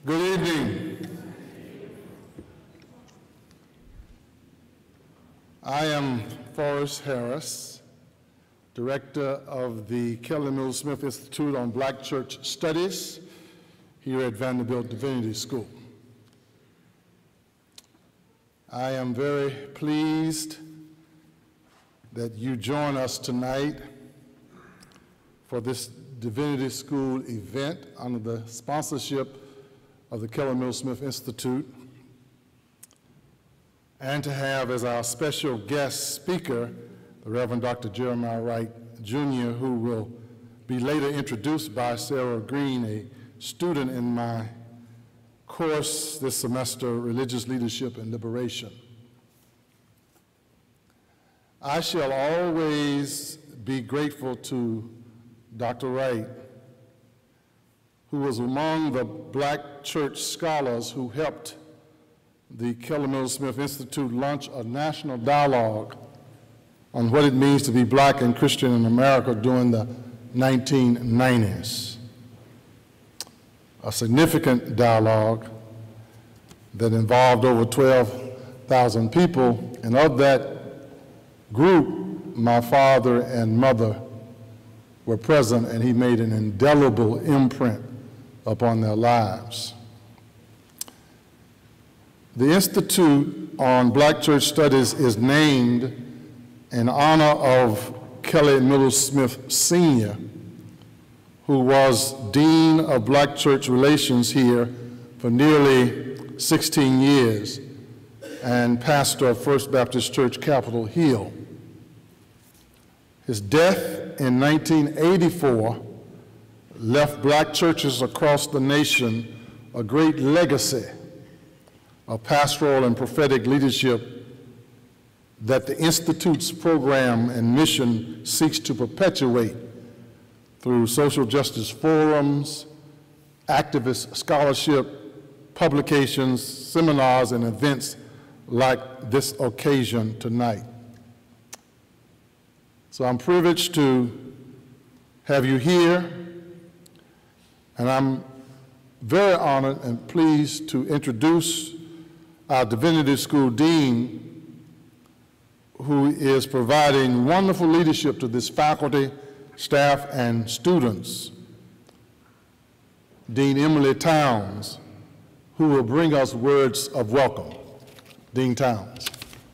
Good evening. I am Forrest Harris, Director of the Kelly Mills Smith Institute on Black Church Studies here at Vanderbilt Divinity School. I am very pleased that you join us tonight for this Divinity School event under the sponsorship of the Kelly Mills Smith Institute, and to have as our special guest speaker the Reverend Dr. Jeremiah Wright, Jr., who will be later introduced by Sarah Green, a student in my course this semester, Religious Leadership and Liberation. I shall always be grateful to Dr. Wright, who was among the Black church scholars who helped the Kelly Mills Smith Institute launch a national dialogue on what it means to be Black and Christian in America during the 1990s. A significant dialogue that involved over 12,000 people, and of that group, my father and mother were present, and he made an indelible imprint upon their lives. The Institute on Black Church Studies is named in honor of Kelly Mills Smith Sr., who was Dean of Black Church Relations here for nearly 16 years and pastor of First Baptist Church, Capitol Hill. His death in 1984 left Black churches across the nation a great legacy of pastoral and prophetic leadership that the Institute's program and mission seeks to perpetuate through social justice forums, activist scholarship, publications, seminars, and events like this occasion tonight. So I'm privileged to have you here, and I'm very honored and pleased to introduce our Divinity School Dean, who is providing wonderful leadership to this faculty, staff, and students, Dean Emily Towns, who will bring us words of welcome. Dean Towns.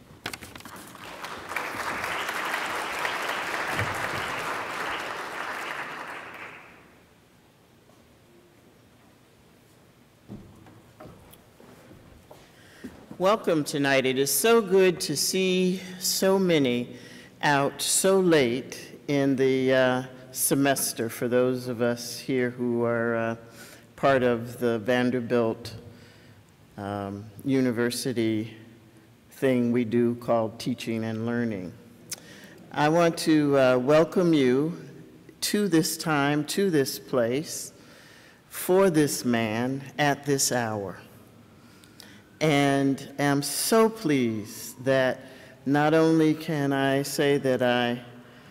Welcome tonight. It is so good to see so many out so late in the semester for those of us here who are part of the Vanderbilt University thing we do called teaching and learning. I want to welcome you to this time, to this place, for this man at this hour. And am so pleased that not only can I say that I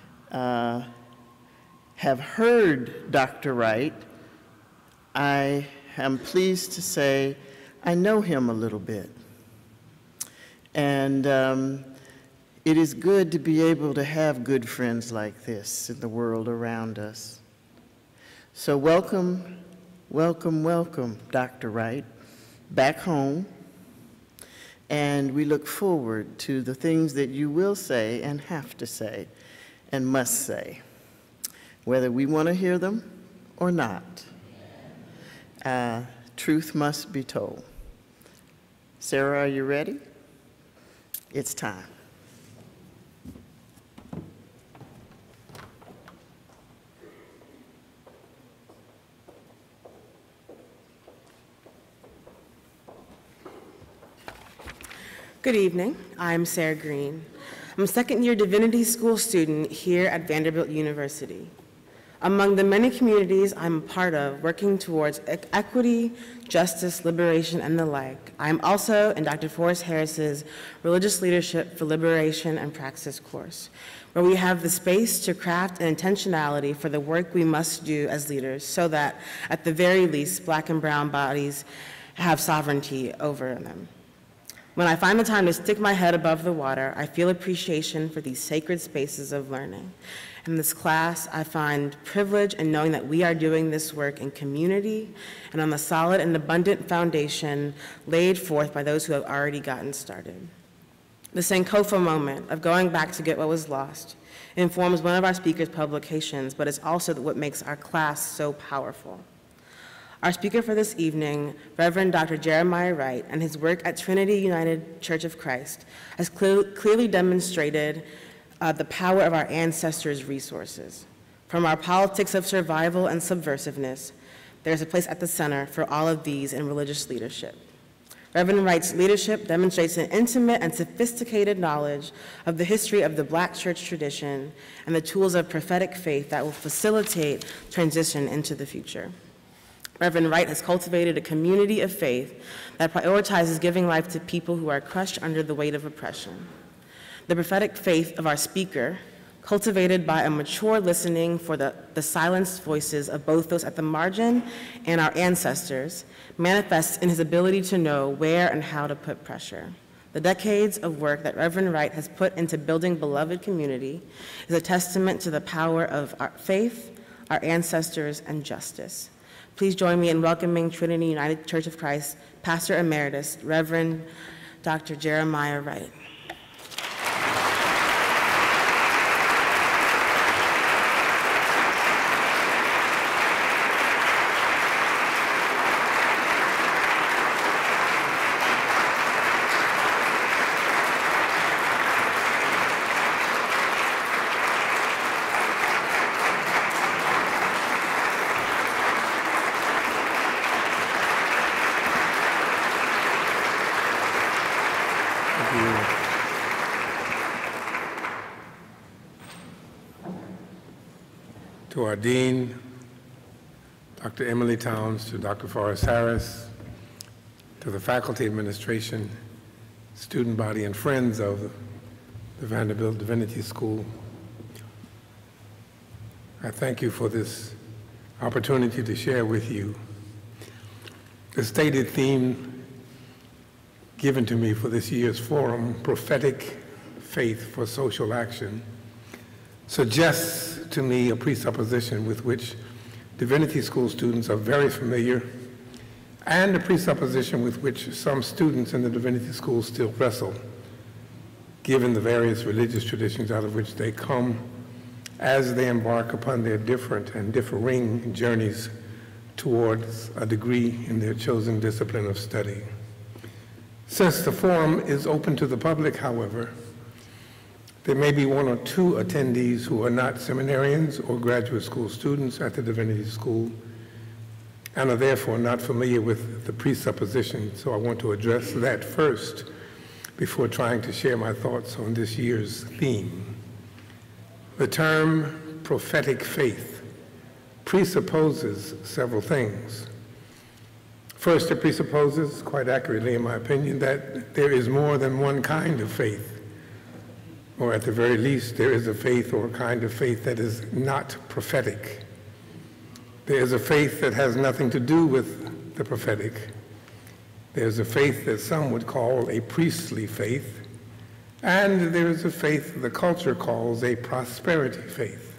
have heard Dr. Wright, I am pleased to say I know him a little bit. And it is good to be able to have good friends like this in the world around us. So welcome, welcome, welcome, Dr. Wright, back home. And we look forward to the things that you will say and have to say and must say, whether we want to hear them or not. Truth must be told. Sarah, are you ready? It's time. Good evening. I'm Sarah Green. I'm a second-year Divinity School student here at Vanderbilt University. Among the many communities I'm a part of working towards equity, justice, liberation, and the like, I'm also in Dr. Forrest Harris's Religious Leadership for Liberation and Praxis course, where we have the space to craft an intentionality for the work we must do as leaders so that, at the very least, Black and brown bodies have sovereignty over them. When I find the time to stick my head above the water, I feel appreciation for these sacred spaces of learning. In this class, I find privilege in knowing that we are doing this work in community and on the solid and abundant foundation laid forth by those who have already gotten started. The Sankofa moment of going back to get what was lost informs one of our speaker's publications, but it's also what makes our class so powerful. Our speaker for this evening, Reverend Dr. Jeremiah Wright, and his work at Trinity United Church of Christ has clearly demonstrated the power of our ancestors' resources. From our politics of survival and subversiveness, there's a place at the center for all of these in religious leadership. Reverend Wright's leadership demonstrates an intimate and sophisticated knowledge of the history of the Black church tradition and the tools of prophetic faith that will facilitate transition into the future. Reverend Wright has cultivated a community of faith that prioritizes giving life to people who are crushed under the weight of oppression. The prophetic faith of our speaker, cultivated by a mature listening for the silenced voices of both those at the margin and our ancestors, manifests in his ability to know where and how to put pressure. The decades of work that Reverend Wright has put into building beloved community is a testament to the power of our faith, our ancestors, and justice. Please join me in welcoming Trinity United Church of Christ Pastor Emeritus, Reverend Dr. Jeremiah Wright. To our Dean, Dr. Emily Towns, to Dr. Forrest Harris, to the faculty, administration, student body, and friends of the Vanderbilt Divinity School, I thank you for this opportunity to share with you the stated theme given to me for this year's forum, Prophetic Faith for Social Action, suggests to me a presupposition with which divinity school students are very familiar, and a presupposition with which some students in the divinity school still wrestle, given the various religious traditions out of which they come as they embark upon their different and differing journeys towards a degree in their chosen discipline of study. Since the forum is open to the public, however, there may be one or two attendees who are not seminarians or graduate school students at the Divinity School and are therefore not familiar with the presupposition, so I want to address that first before trying to share my thoughts on this year's theme. The term prophetic faith presupposes several things. First, it presupposes, quite accurately in my opinion, that there is more than one kind of faith. Or at the very least, there is a faith or a kind of faith that is not prophetic. There is a faith that has nothing to do with the prophetic. There's a faith that some would call a priestly faith, and there is a faith the culture calls a prosperity faith.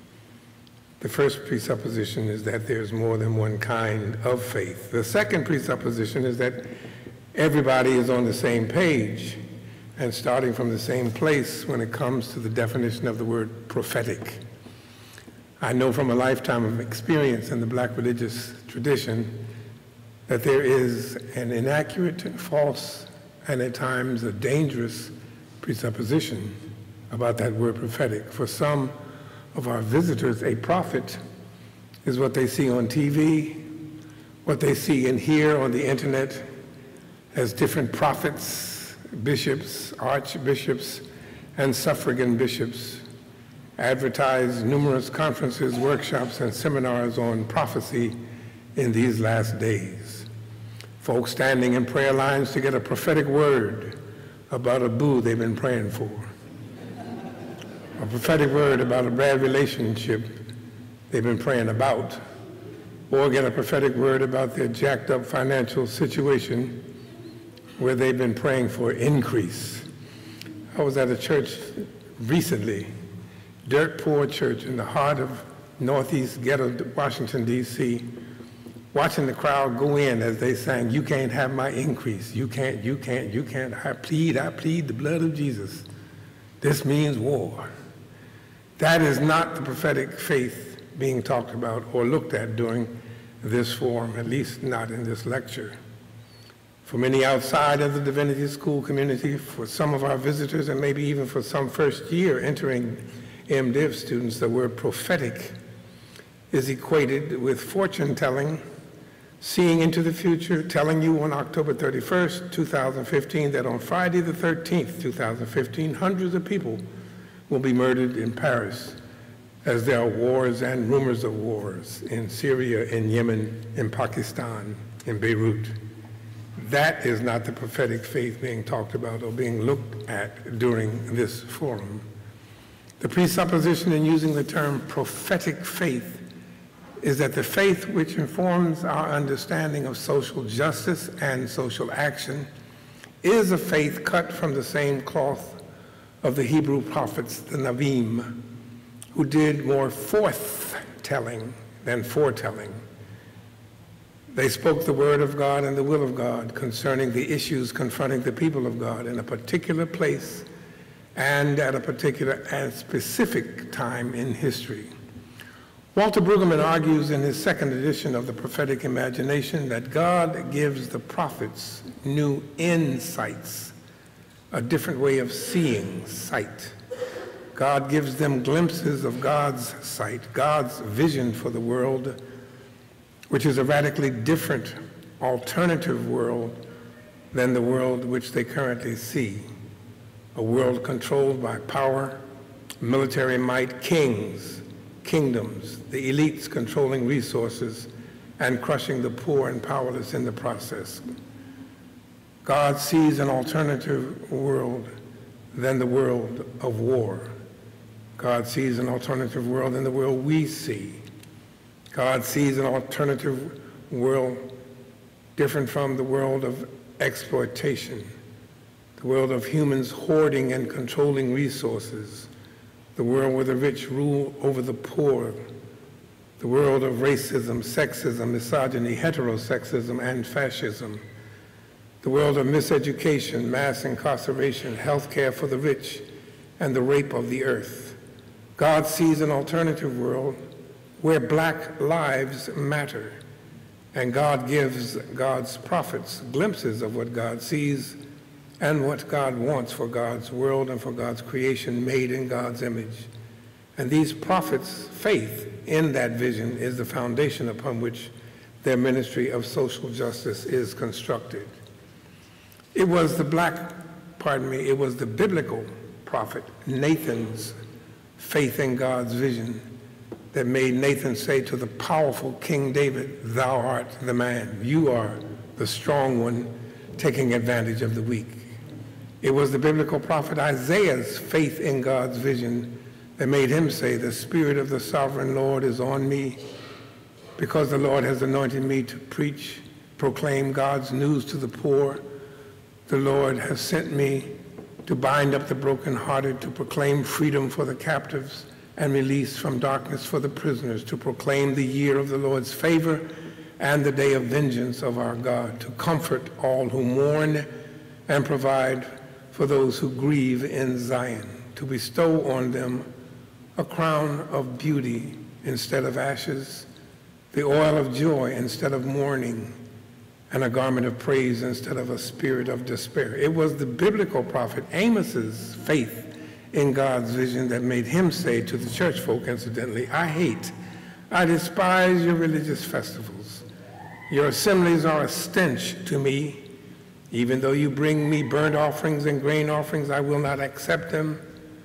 The first presupposition is that there's more than one kind of faith. The second presupposition is that everybody is on the same page and starting from the same place when it comes to the definition of the word prophetic. I know from a lifetime of experience in the Black religious tradition that there is an inaccurate, false, and at times a dangerous presupposition about that word prophetic. For some of our visitors, a prophet is what they see on TV, what they see and hear on the internet as different prophets, bishops, archbishops, and suffragan bishops advertised numerous conferences, workshops, and seminars on prophecy in these last days. Folks standing in prayer lines to get a prophetic word about a boo they've been praying for. A prophetic word about a bad relationship they've been praying about. Or get a prophetic word about their jacked up financial situation where they've been praying for increase. I was at a church recently, dirt poor church in the heart of Northeast ghetto, Washington, D.C., watching the crowd go in as they sang, "You can't have my increase. You can't, you can't, you can't. I plead the blood of Jesus. This means war." That is not the prophetic faith being talked about or looked at during this forum, at least not in this lecture. For many outside of the Divinity School community, for some of our visitors, and maybe even for some first year entering MDiv students, the word prophetic is equated with fortune telling, seeing into the future, telling you on October 31st, 2015, that on Friday the 13th, 2015, hundreds of people will be murdered in Paris, as there are wars and rumors of wars in Syria, in Yemen, in Pakistan, in Beirut. That is not the prophetic faith being talked about or being looked at during this forum. The presupposition in using the term prophetic faith is that the faith which informs our understanding of social justice and social action is a faith cut from the same cloth of the Hebrew prophets, the Navim, who did more forth-telling than foretelling. They spoke the word of God and the will of God concerning the issues confronting the people of God in a particular place and at a particular and specific time in history. Walter Brueggemann argues in his second edition of The Prophetic Imagination that God gives the prophets new insights, a different way of seeing sight. God gives them glimpses of God's sight, God's vision for the world, which is a radically different, alternative world than the world which they currently see. A world controlled by power, military might, kings, kingdoms, the elites controlling resources and crushing the poor and powerless in the process. God sees an alternative world than the world of war. God sees an alternative world than the world we see. God sees an alternative world different from the world of exploitation, the world of humans hoarding and controlling resources, the world where the rich rule over the poor, the world of racism, sexism, misogyny, heterosexism, and fascism, the world of miseducation, mass incarceration, health care for the rich, and the rape of the earth. God sees an alternative world where black lives matter, and God gives God's prophets glimpses of what God sees and what God wants for God's world and for God's creation made in God's image. And these prophets' faith in that vision is the foundation upon which their ministry of social justice is constructed. It was the biblical prophet Nathan's faith in God's vision that made Nathan say to the powerful King David, "Thou art the man. You are the strong one taking advantage of the weak." It was the biblical prophet Isaiah's faith in God's vision that made him say, "The Spirit of the sovereign Lord is on me, because the Lord has anointed me to proclaim God's news to the poor. The Lord has sent me to bind up the brokenhearted, to proclaim freedom for the captives and release from darkness for the prisoners, to proclaim the year of the Lord's favor and the day of vengeance of our God, to comfort all who mourn and provide for those who grieve in Zion, to bestow on them a crown of beauty instead of ashes, the oil of joy instead of mourning, and a garment of praise instead of a spirit of despair." It was the biblical prophet Amos's faith in God's vision that made him say to the church folk, incidentally, I despise your religious festivals. Your assemblies are a stench to me. Even though you bring me burnt offerings and grain offerings, I will not accept them.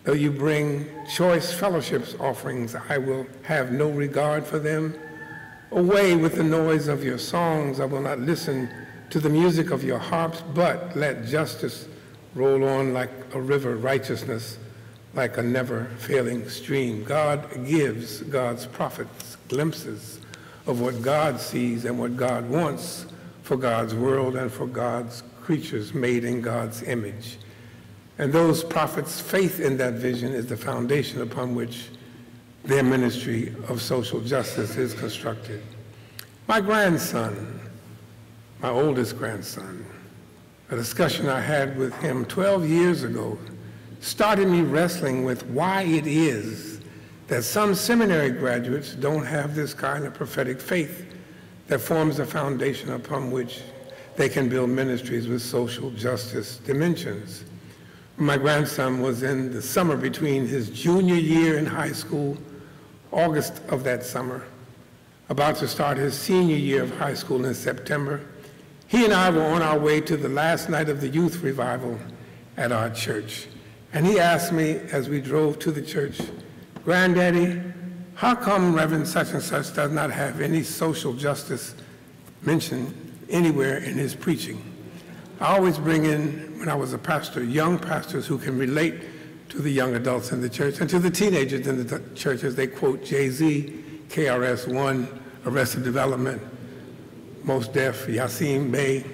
Though you bring choice fellowships offerings, I will have no regard for them. Away with the noise of your songs, I will not listen to the music of your harps, but let justice roll on like a river, righteousness like a never-failing stream. God gives God's prophets glimpses of what God sees and what God wants for God's world and for God's creatures made in God's image. And those prophets' faith in that vision is the foundation upon which their ministry of social justice is constructed. My grandson, my oldest grandson, a discussion I had with him 12 years ago started me wrestling with why it is that some seminary graduates don't have this kind of prophetic faith that forms the foundation upon which they can build ministries with social justice dimensions. My grandson was in the summer between his junior year in high school, August of that summer, about to start his senior year of high school in September. He and I were on our way to the last night of the youth revival at our church. And he asked me as we drove to the church, "Granddaddy, how come Reverend such and such does not have any social justice mentioned anywhere in his preaching?" I always bring in, when I was a pastor, young pastors who can relate to the young adults in the church and to the teenagers in the church as they quote Jay-Z, KRS-One, Arrested Development, Mos Def, Yasin Bey.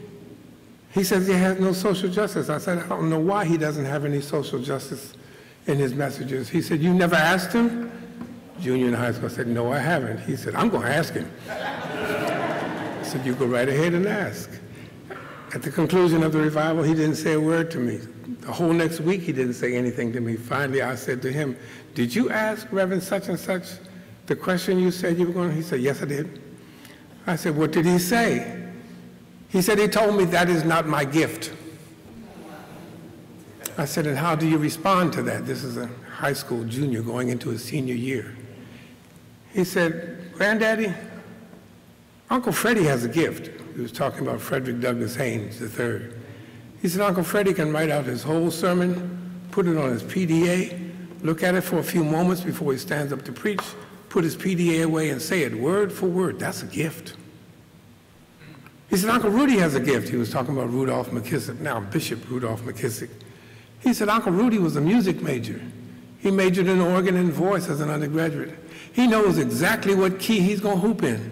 He says he has no social justice. I said, I don't know why he doesn't have any social justice in his messages. He said, "You never asked him?" Junior in high school, I said, "No, I haven't." He said, "I'm going to ask him." I said, "You go right ahead and ask." At the conclusion of the revival, he didn't say a word to me. The whole next week, he didn't say anything to me. Finally, I said to him, "Did you ask Reverend such and such the question you said you were going to?" He said, "Yes, I did." I said, "What did he say?" He said, "He told me that is not my gift." I said, "And how do you respond to that?" This is a high school junior going into his senior year. He said, "Granddaddy, Uncle Freddie has a gift." He was talking about Frederick Douglass Haynes III. He said, "Uncle Freddie can write out his whole sermon, put it on his PDA, look at it for a few moments before he stands up to preach, put his PDA away and say it word for word. That's a gift." He said, "Uncle Rudy has a gift." He was talking about Rudolph McKissick, now Bishop Rudolph McKissick. He said, "Uncle Rudy was a music major. He majored in organ and voice as an undergraduate. He knows exactly what key he's going to hoop in.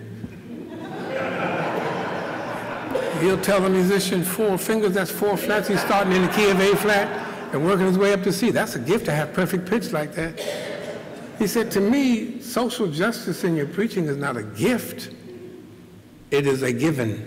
He'll tell the musician 4 fingers, that's 4 flats. He's starting in the key of A flat and working his way up to C. That's a gift to have perfect pitch like that." He said, "To me, social justice in your preaching is not a gift. It is a given."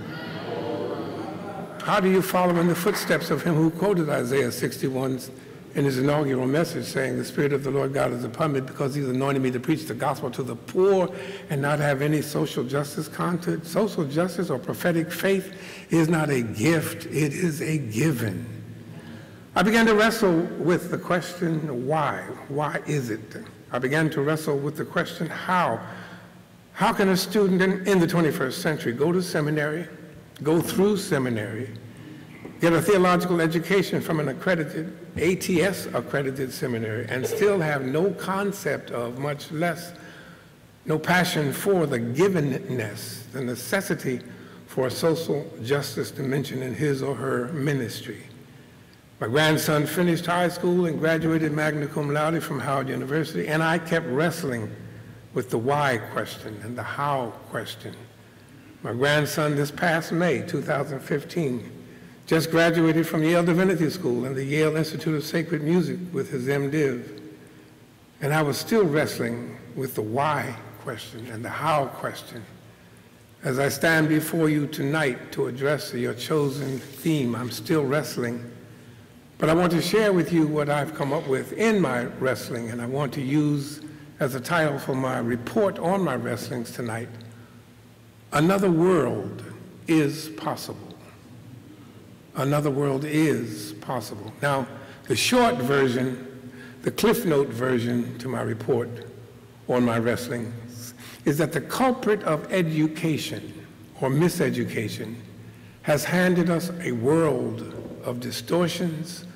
How do you follow in the footsteps of him who quoted Isaiah 61 in his inaugural message saying, "The Spirit of the Lord God is upon me because he's anointed me to preach the gospel to the poor," and not have any social justice content? Social justice or prophetic faith is not a gift, it is a given. I began to wrestle with the question, why? Why is it? I began to wrestle with the question, how? How can a student in the 21st century go to seminary, go through seminary, get a theological education from an accredited, ATS-accredited seminary, and still have no concept of, much less no passion for the givenness, the necessity for a social justice dimension in his or her ministry? My grandson finished high school and graduated magna cum laude from Howard University, and I kept wrestling with the why question and the how question. My grandson this past May 2015 just graduated from Yale Divinity School and the Yale Institute of Sacred Music with his MDiv. And I was still wrestling with the why question and the how question. As I stand before you tonight to address your chosen theme, I'm still wrestling. But I want to share with you what I've come up with in my wrestling, and I want to use as a title for my report on my wrestlings tonight, "Another World is Possible." Another world is possible. Now, the short version, the Cliff Note version to my report on my wrestlings is that the culprit of education or miseducation has handed us a world of distortions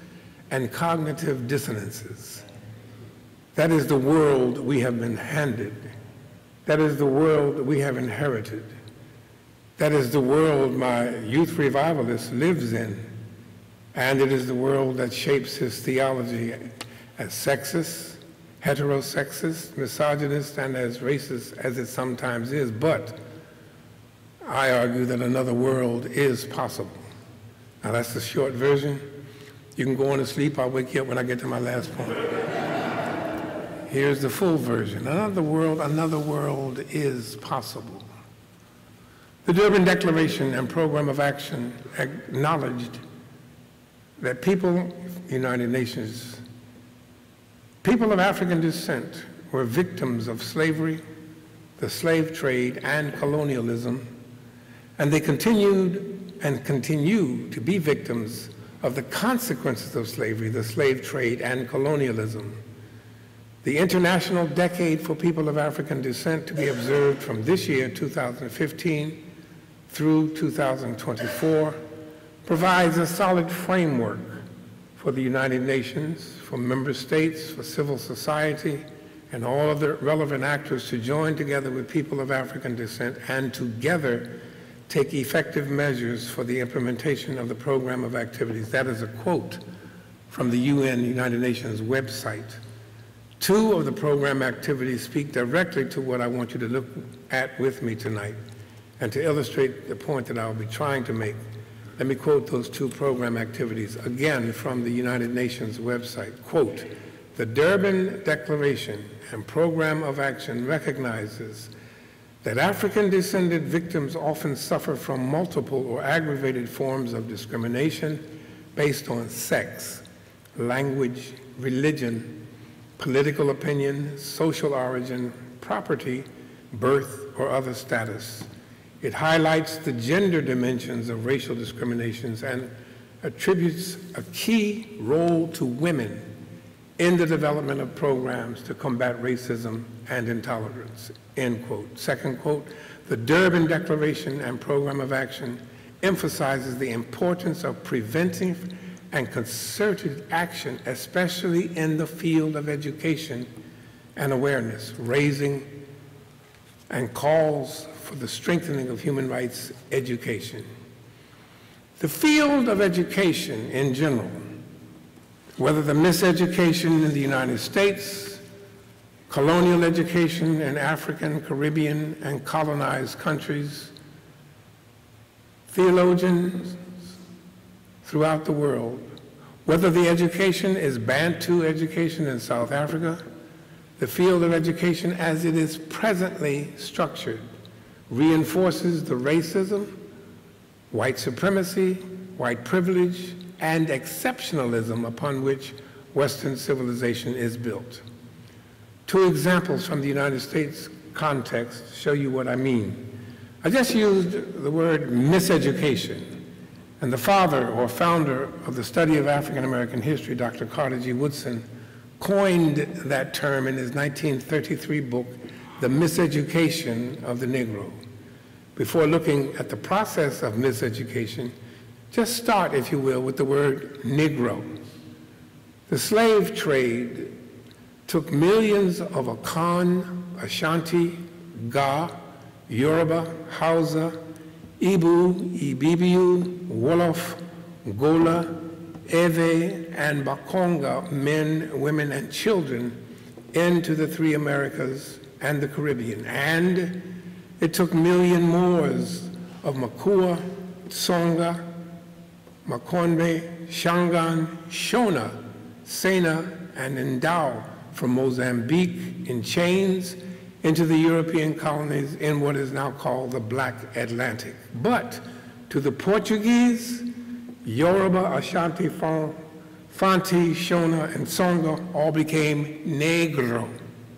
and cognitive dissonances. That is the world we have been handed. That is the world we have inherited. That is the world my youth revivalist lives in. And it is the world that shapes his theology as sexist, heterosexist, misogynist, and as racist as it sometimes is. But I argue that another world is possible. Now that's the short version. You can go on to sleep. I'll wake you up when I get to my last point. Here's the full version. Another world is possible. The Durban Declaration and Program of Action acknowledged that United Nations, people of African descent were victims of slavery, the slave trade, and colonialism, and they continued and continue to be victims of the consequences of slavery, the slave trade, and colonialism. The International Decade for People of African Descent, to be observed from this year, 2015, through 2024, provides a solid framework for the United Nations, for member states, for civil society, and all other relevant actors to join together with people of African descent and together take effective measures for the implementation of the program of activities. That is a quote from the UN, United Nations website. Two of the program activities speak directly to what I want you to look at with me tonight. And to illustrate the point that I'll be trying to make, let me quote those two program activities again from the United Nations website. Quote, "The Durban Declaration and Program of Action recognizes that African-descended victims often suffer from multiple or aggravated forms of discrimination based on sex, language, religion, political opinion, social origin, property, birth, or other status. It highlights the gender dimensions of racial discriminations and attributes a key role to women in the development of programs to combat racism and intolerance," end quote. Second quote, "The Durban Declaration and Program of Action emphasizes the importance of preventive and concerted action, especially in the field of education and awareness, raising and calls for the strengthening of human rights education." The field of education in general, whether the miseducation in the United States, colonial education in African, Caribbean, and colonized countries, theologians throughout the world, whether the education is Bantu education in South Africa, the field of education as it is presently structured reinforces the racism, white supremacy, white privilege, and exceptionalism upon which Western civilization is built. Two examples from the United States context show you what I mean. I just used the word miseducation, and the father or founder of the study of African American history, Dr. Carter G. Woodson, coined that term in his 1933 book, The Miseducation of the Negro. Before looking at the process of miseducation, just start, if you will, with the word Negro. The slave trade took millions of Akan, Ashanti, Ga, Yoruba, Hausa, Ibu, Ibibiu, Wolof, Gola, Ewe, and Bakonga men, women, and children into the three Americas and the Caribbean. And it took million more of Makua, Tsonga, Makonde, Shangaan, Shona, Sena, and Ndau from Mozambique in chains into the European colonies in what is now called the Black Atlantic. But to the Portuguese, Yoruba, Ashanti, Fanti, Shona, and Tsonga all became Negro.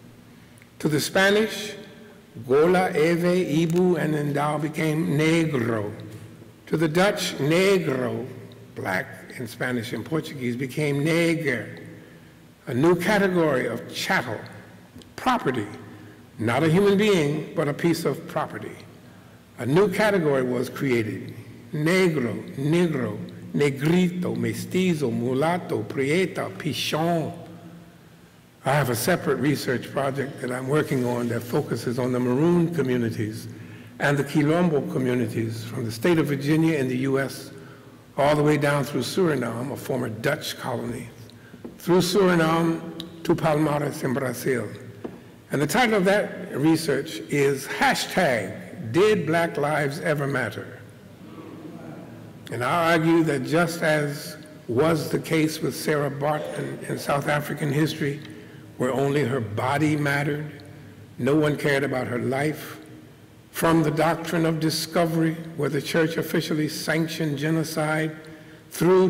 To the Spanish, Gola, Ewe, Ibu, and Ndau became Negro. To the Dutch, Negro, black in Spanish and Portuguese, became Neger, a new category of chattel, property, not a human being, but a piece of property. A new category was created, Negro, Negro, negrito, mestizo, mulatto, prieta, pichon. I have a separate research project that I'm working on that focuses on the maroon communities and the Quilombo communities from the state of Virginia in the US all the way down through Suriname, a former Dutch colony, through Suriname to Palmares in Brazil. And the title of that research is hashtag, Did Black Lives Ever Matter? And I argue that just as was the case with Sarah Barton in South African history, where only her body mattered, no one cared about her life, from the doctrine of discovery, where the church officially sanctioned genocide, through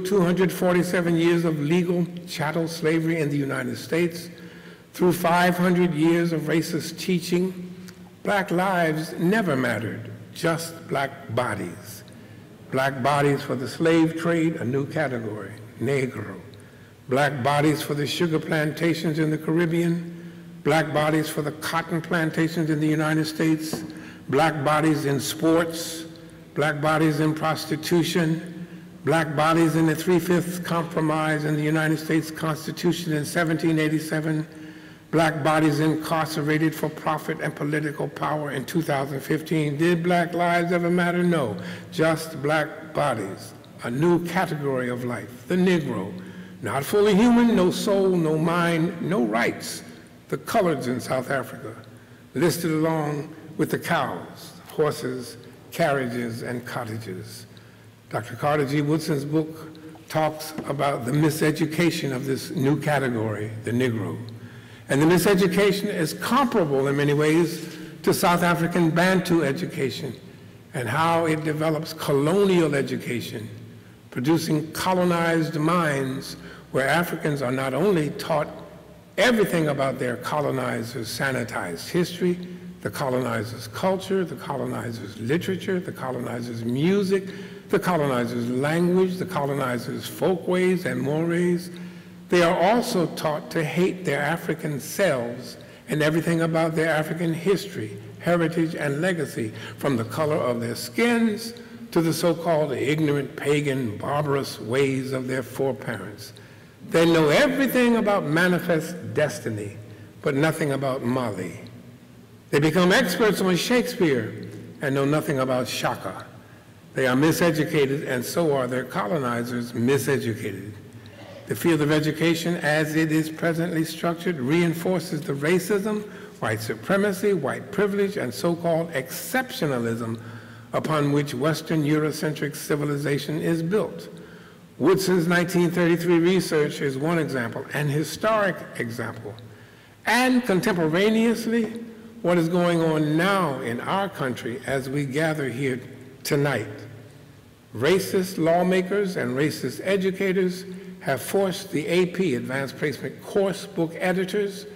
247 years of legal chattel slavery in the United States, through 500 years of racist teaching, black lives never mattered, just black bodies. Black bodies for the slave trade, a new category, negro. Black bodies for the sugar plantations in the Caribbean, black bodies for the cotton plantations in the United States, black bodies in sports, black bodies in prostitution, black bodies in the 3/5 Compromise in the United States Constitution in 1787, black bodies incarcerated for profit and political power in 2015. Did black lives ever matter? No, just black bodies, a new category of life, the Negro. Not fully human, no soul, no mind, no rights. The coloreds in South Africa, listed along with the cows, horses, carriages, and cottages. Dr. Carter G. Woodson's book talks about the miseducation of this new category, the Negro. And the miseducation is comparable in many ways to South African Bantu education and how it develops colonial education, producing colonized minds where Africans are not only taught everything about their colonizers' sanitized history, the colonizers' culture, the colonizers' literature, the colonizers' music, the colonizers' language, the colonizers' folkways and mores. They are also taught to hate their African selves and everything about their African history, heritage, and legacy, from the color of their skins to the so-called ignorant, pagan, barbarous ways of their foreparents. They know everything about manifest destiny, but nothing about Mali. They become experts on Shakespeare and know nothing about Shaka. They are miseducated, and so are their colonizers miseducated. The field of education, as it is presently structured, reinforces the racism, white supremacy, white privilege, and so-called exceptionalism upon which Western Eurocentric civilization is built. Woodson's 1933 research is one example, an historic example. And contemporaneously, what is going on now in our country as we gather here tonight. Racist lawmakers and racist educators have forced the AP, Advanced Placement Course Book editors,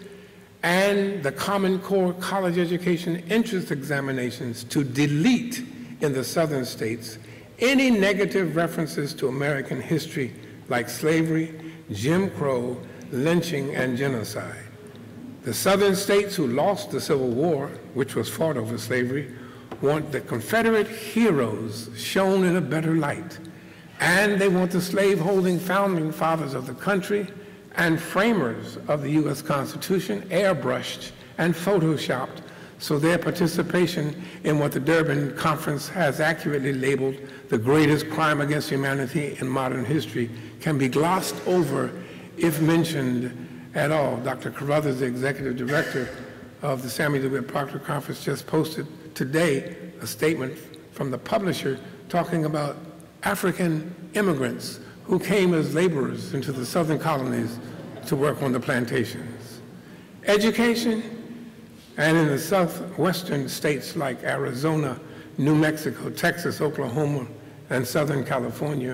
and the Common Core College Education Entrance Examinations to delete in the southern states any negative references to American history like slavery, Jim Crow, lynching, and genocide. The southern states who lost the Civil War, which was fought over slavery, want the Confederate heroes shown in a better light. And they want the slave-holding founding fathers of the country and framers of the U.S. Constitution airbrushed and photoshopped so their participation in what the Durban Conference has accurately labeled the greatest crime against humanity in modern history can be glossed over if mentioned at all. Dr. Carruthers, the executive director of the Samuel DeWitt Proctor Conference, just posted today a statement from the publisher talking about African immigrants who came as laborers into the southern colonies to work on the plantations. Education, and in the southwestern states like Arizona, New Mexico, Texas, Oklahoma, and Southern California,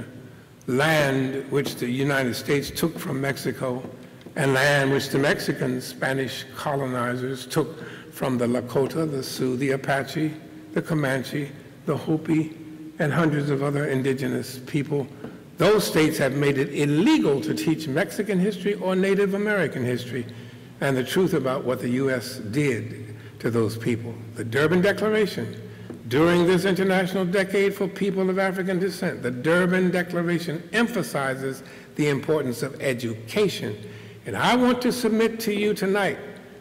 land which the United States took from Mexico, and land which the Mexican Spanish colonizers took from the Lakota, the Sioux, the Apache, the Comanche, the Hopi, and hundreds of other indigenous people. Those states have made it illegal to teach Mexican history or Native American history and the truth about what the U.S. did to those people. The Durban Declaration During this International Decade for People of African Descent, the Durban Declaration emphasizes the importance of education. And I want to submit to you tonight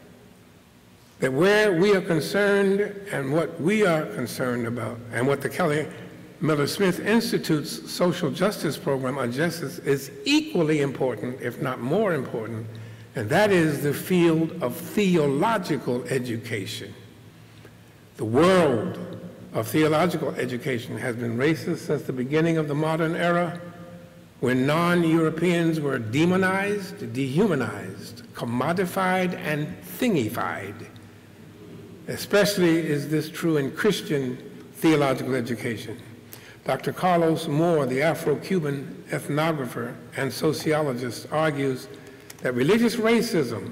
that where we are concerned and what we are concerned about and what the Kelly Miller Smith Institute's social justice program addresses is equally important, if not more important, and that is the field of theological education. The world of theological education has been racist since the beginning of the modern era, when non-Europeans were demonized, dehumanized, commodified, and thingified. Especially is this true in Christian theological education. Dr. Carlos Moore, the Afro-Cuban ethnographer and sociologist, argues that religious racism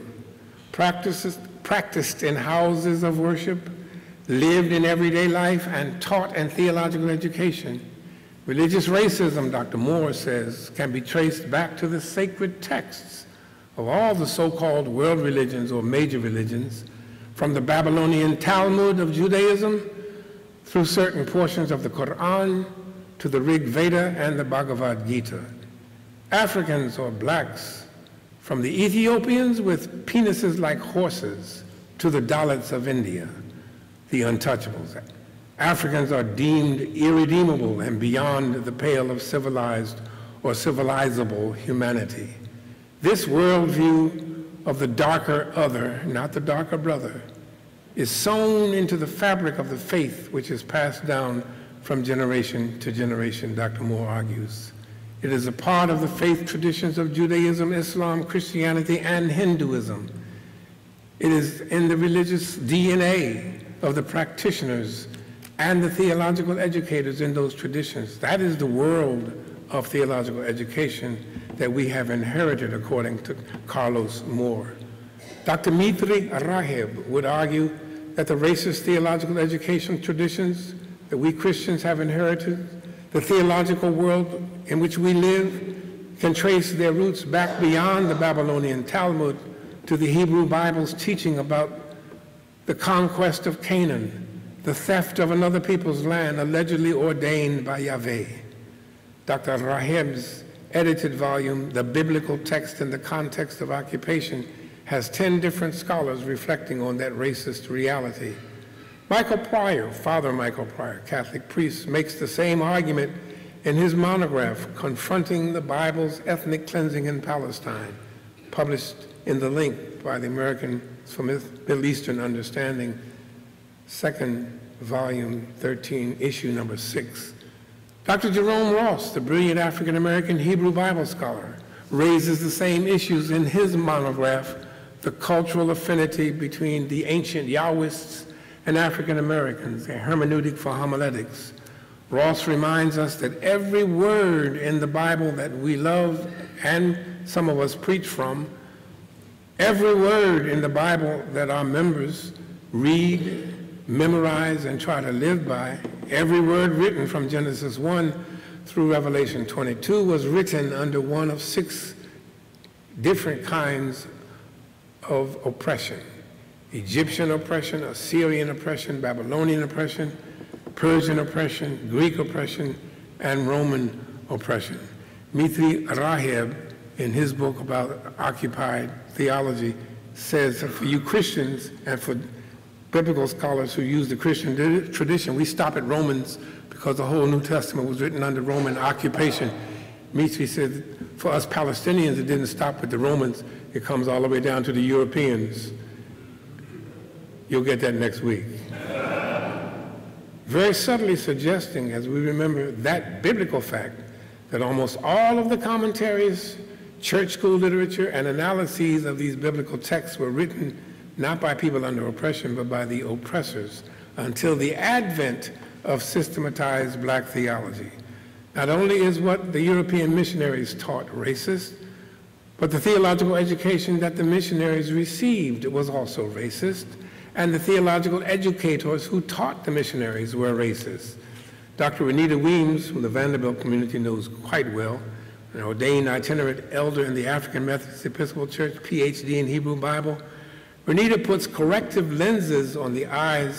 practiced in houses of worship, lived in everyday life, and taught in theological education. Religious racism, Dr. Moore says, can be traced back to the sacred texts of all the so-called world religions or major religions, from the Babylonian Talmud of Judaism through certain portions of the Quran to the Rig Veda and the Bhagavad Gita. Africans or blacks, from the Ethiopians with penises like horses to the Dalits of India, the untouchables. Africans are deemed irredeemable and beyond the pale of civilized or civilizable humanity. This worldview of the darker other, not the darker brother, is sewn into the fabric of the faith which is passed down from generation to generation, Dr. Moore argues. It is a part of the faith traditions of Judaism, Islam, Christianity, and Hinduism. It is in the religious DNA of the practitioners and the theological educators in those traditions. That is the world of theological education that we have inherited, according to Carlos Moore. Dr. Mitri Raheb would argue that the racist theological education traditions that we Christians have inherited, the theological world in which we live, can trace their roots back beyond the Babylonian Talmud to the Hebrew Bible's teaching about the conquest of Canaan, the theft of another people's land allegedly ordained by Yahweh. Dr. Raheb's edited volume, The Biblical Text in the Context of Occupation, has 10 different scholars reflecting on that racist reality. Michael Pryor, Father Michael Pryor, Catholic priest, makes the same argument in his monograph, Confronting the Bible's Ethnic Cleansing in Palestine, published in The Link by the Americans for Middle Eastern Understanding, 2nd volume, 13, issue number 6. Dr. Jerome Ross, the brilliant African-American Hebrew Bible scholar, raises the same issues in his monograph, The Cultural Affinity Between the Ancient Yahwists and African Americans, a hermeneutic for homiletics. Ross reminds us that every word in the Bible that we love and some of us preach from, every word in the Bible that our members read, memorize, and try to live by, every word written from Genesis 1 through Revelation 22 was written under one of 6 different kinds of oppression: Egyptian oppression, Assyrian oppression, Babylonian oppression, Persian oppression, Greek oppression, and Roman oppression. Mitri Raheb, in his book about occupied theology, says that for you Christians and for biblical scholars who use the Christian tradition, we stop at Romans because the whole New Testament was written under Roman occupation. Mitri said, for us Palestinians, it didn't stop with the Romans. It comes all the way down to the Europeans. You'll get that next week. Very subtly suggesting, as we remember that biblical fact, that almost all of the commentaries, church school literature, and analyses of these biblical texts were written not by people under oppression, but by the oppressors, until the advent of systematized black theology. Not only is what the European missionaries taught racist, but the theological education that the missionaries received was also racist, and the theological educators who taught the missionaries were racist. Dr. Renita Weems from the Vanderbilt community knows quite well, an ordained itinerant elder in the African Methodist Episcopal Church, PhD in Hebrew Bible. Renita puts corrective lenses on the eyes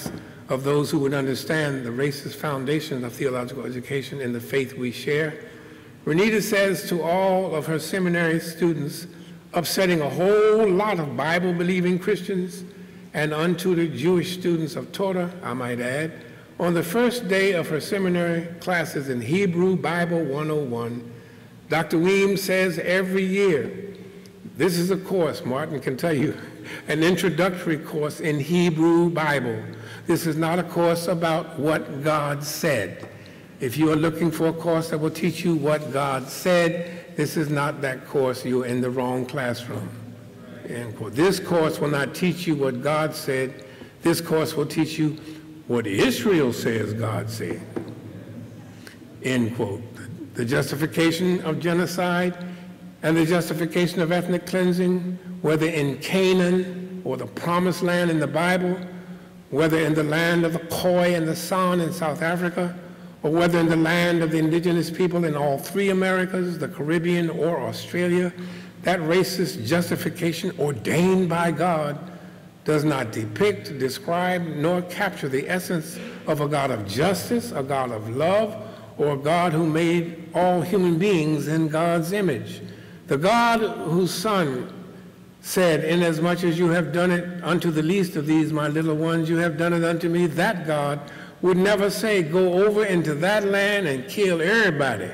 of those who would understand the racist foundation of theological education in the faith we share. Renita says to all of her seminary students, upsetting a whole lot of Bible-believing Christians and untutored Jewish students of Torah, I might add, on the first day of her seminary classes in Hebrew Bible 101, Dr. Weems says every year, this is a course, Martin can tell you, an introductory course in Hebrew Bible. This is not a course about what God said. If you are looking for a course that will teach you what God said, this is not that course. You're in the wrong classroom. End quote. This course will not teach you what God said. This course will teach you what Israel says God said. End quote. The justification of genocide and the justification of ethnic cleansing, whether in Canaan or the Promised Land in the Bible, whether in the land of the Khoi and the San in South Africa, or whether in the land of the indigenous people in all three Americas, the Caribbean or Australia, that racist justification ordained by God does not depict, describe, nor capture the essence of a God of justice, a God of love, or a God who made all human beings in God's image. The God whose Son said, inasmuch as you have done it unto the least of these, my little ones, you have done it unto me, that God would never say, go over into that land and kill everybody.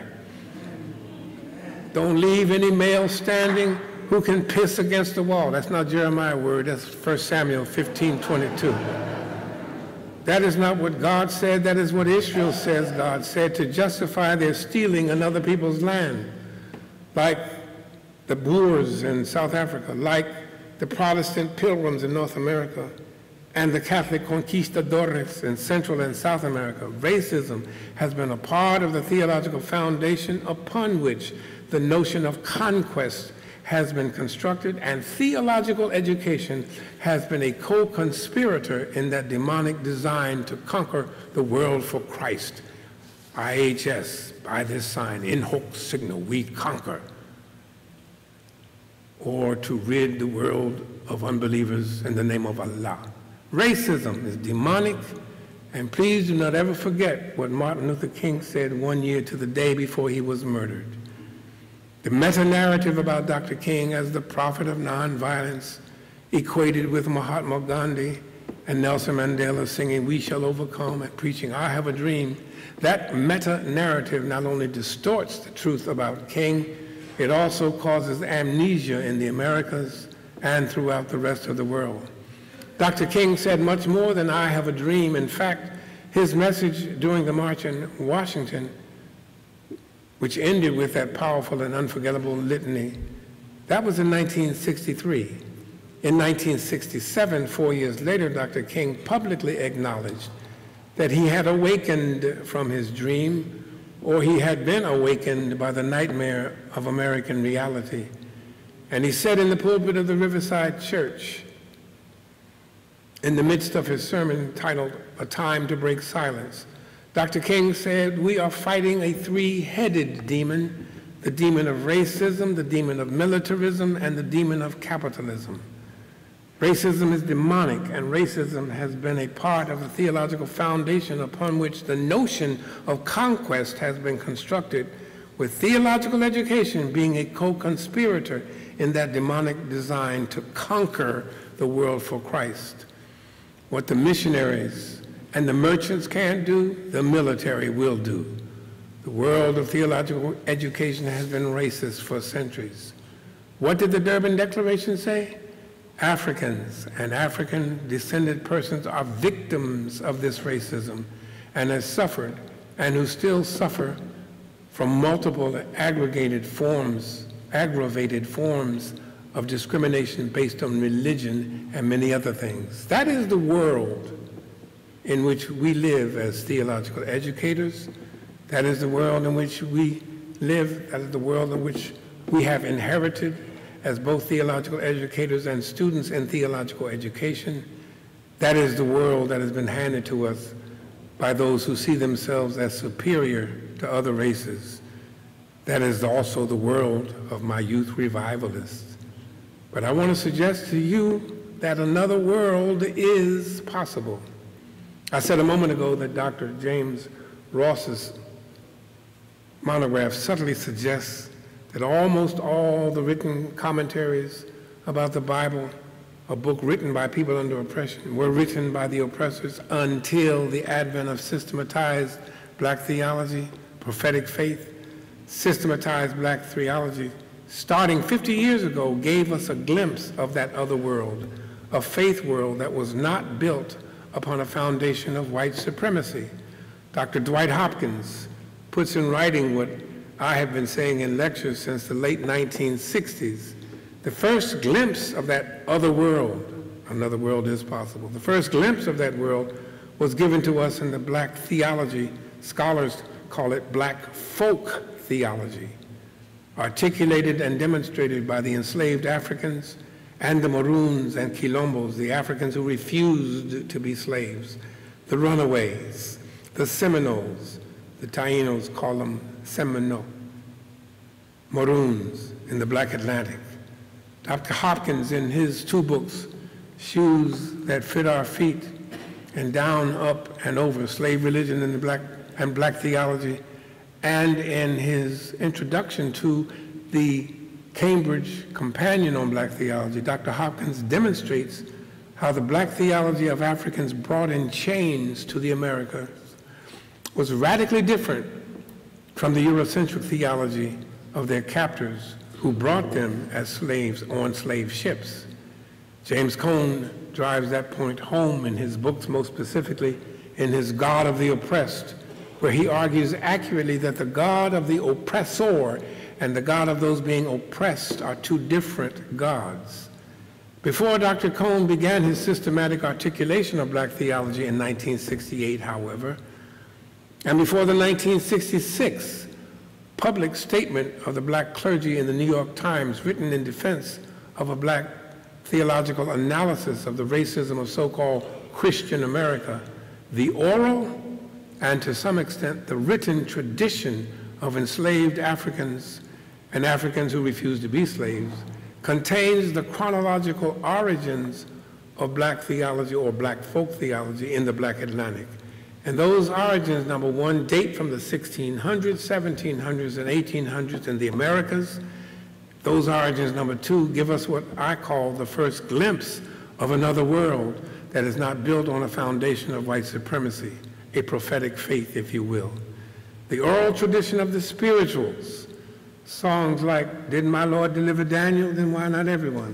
Don't leave any male standing who can piss against the wall. That's not Jeremiah's word, that's 1 Samuel 15:22. That is not what God said, that is what Israel says God said, to justify their stealing another people's land. Like the Boers in South Africa, like the Protestant pilgrims in North America, and the Catholic conquistadores in Central and South America. Racism has been a part of the theological foundation upon which the notion of conquest has been constructed, and theological education has been a co-conspirator in that demonic design to conquer the world for Christ. IHS, by this sign, in hoc signo, we conquer. Or to rid the world of unbelievers in the name of Allah. Racism is demonic, and please do not ever forget what Martin Luther King said 1 year to the day before he was murdered. The meta-narrative about Dr. King as the prophet of nonviolence, equated with Mahatma Gandhi and Nelson Mandela singing "We Shall Overcome" and preaching "I Have a Dream," that meta-narrative not only distorts the truth about King, it also causes amnesia in the Americas and throughout the rest of the world. Dr. King said much more than "I have a dream." In fact, his message during the march in Washington, which ended with that powerful and unforgettable litany, that was in 1963. In 1967, 4 years later, Dr. King publicly acknowledged that he had awakened from his dream, or he had been awakened by the nightmare of American reality. And he said in the pulpit of the Riverside Church, in the midst of his sermon titled "A Time to Break Silence," Dr. King said, "We are fighting a three-headed demon, the demon of racism, the demon of militarism, and the demon of capitalism. Racism is demonic, and racism has been a part of the theological foundation upon which the notion of conquest has been constructed, with theological education being a co-conspirator in that demonic design to conquer the world for Christ. What the missionaries and the merchants can't do, the military will do. The world of theological education has been racist for centuries. What did the Durban Declaration say? Africans and African-descended persons are victims of this racism and have suffered and who still suffer from multiple aggravated forms of discrimination based on religion and many other things. That is the world in which we live as theological educators. That is the world in which we live. That is the world in which we have inherited as both theological educators and students in theological education. That is the world that has been handed to us by those who see themselves as superior to other races. That is also the world of my youth revivalists. But I want to suggest to you that another world is possible. I said a moment ago that Dr. James Ross's monograph subtly suggests that almost all the written commentaries about the Bible, a book written by people under oppression, were written by the oppressors until the advent of systematized black theology, prophetic faith. Systematized black theology, starting 50 years ago, gave us a glimpse of that other world, a faith world that was not built upon a foundation of white supremacy. Dr. Dwight Hopkins puts in writing what I have been saying in lectures since the late 1960s. The first glimpse of that other world, another world is possible, the first glimpse of that world was given to us in the black theology. Scholars call it black folk theology, articulated and demonstrated by the enslaved Africans and the Maroons and Quilombos, the Africans who refused to be slaves, the runaways, the Seminoles, the Tainos call them Seminole, Maroons in the Black Atlantic. Dr. Hopkins, in his two books, Shoes That Fit Our Feet and Down, Up, and Over, Slave Religion and Black Theology, and in his introduction to the Cambridge Companion on Black Theology, Dr. Hopkins demonstrates how the black theology of Africans brought in chains to the Americas was radically different from the Eurocentric theology of their captors who brought them as slaves on slave ships. James Cone drives that point home in his books, most specifically in his God of the Oppressed, where he argues accurately that the God of the oppressor and the God of those being oppressed are two different gods. Before Dr. Cone began his systematic articulation of black theology in 1968, however, and before the 1966 public statement of the black clergy in the New York Times written in defense of a black theological analysis of the racism of so-called Christian America, the oral and to some extent the written tradition of enslaved Africans and Africans who refused to be slaves contains the chronological origins of black theology or black folk theology in the Black Atlantic. And those origins, number one, date from the 1600s, 1700s, and 1800s in the Americas. Those origins, number two, give us what I call the first glimpse of another world that is not built on a foundation of white supremacy, a prophetic faith, if you will. The oral tradition of the spirituals, songs like, didn't my Lord deliver Daniel? Then why not everyone?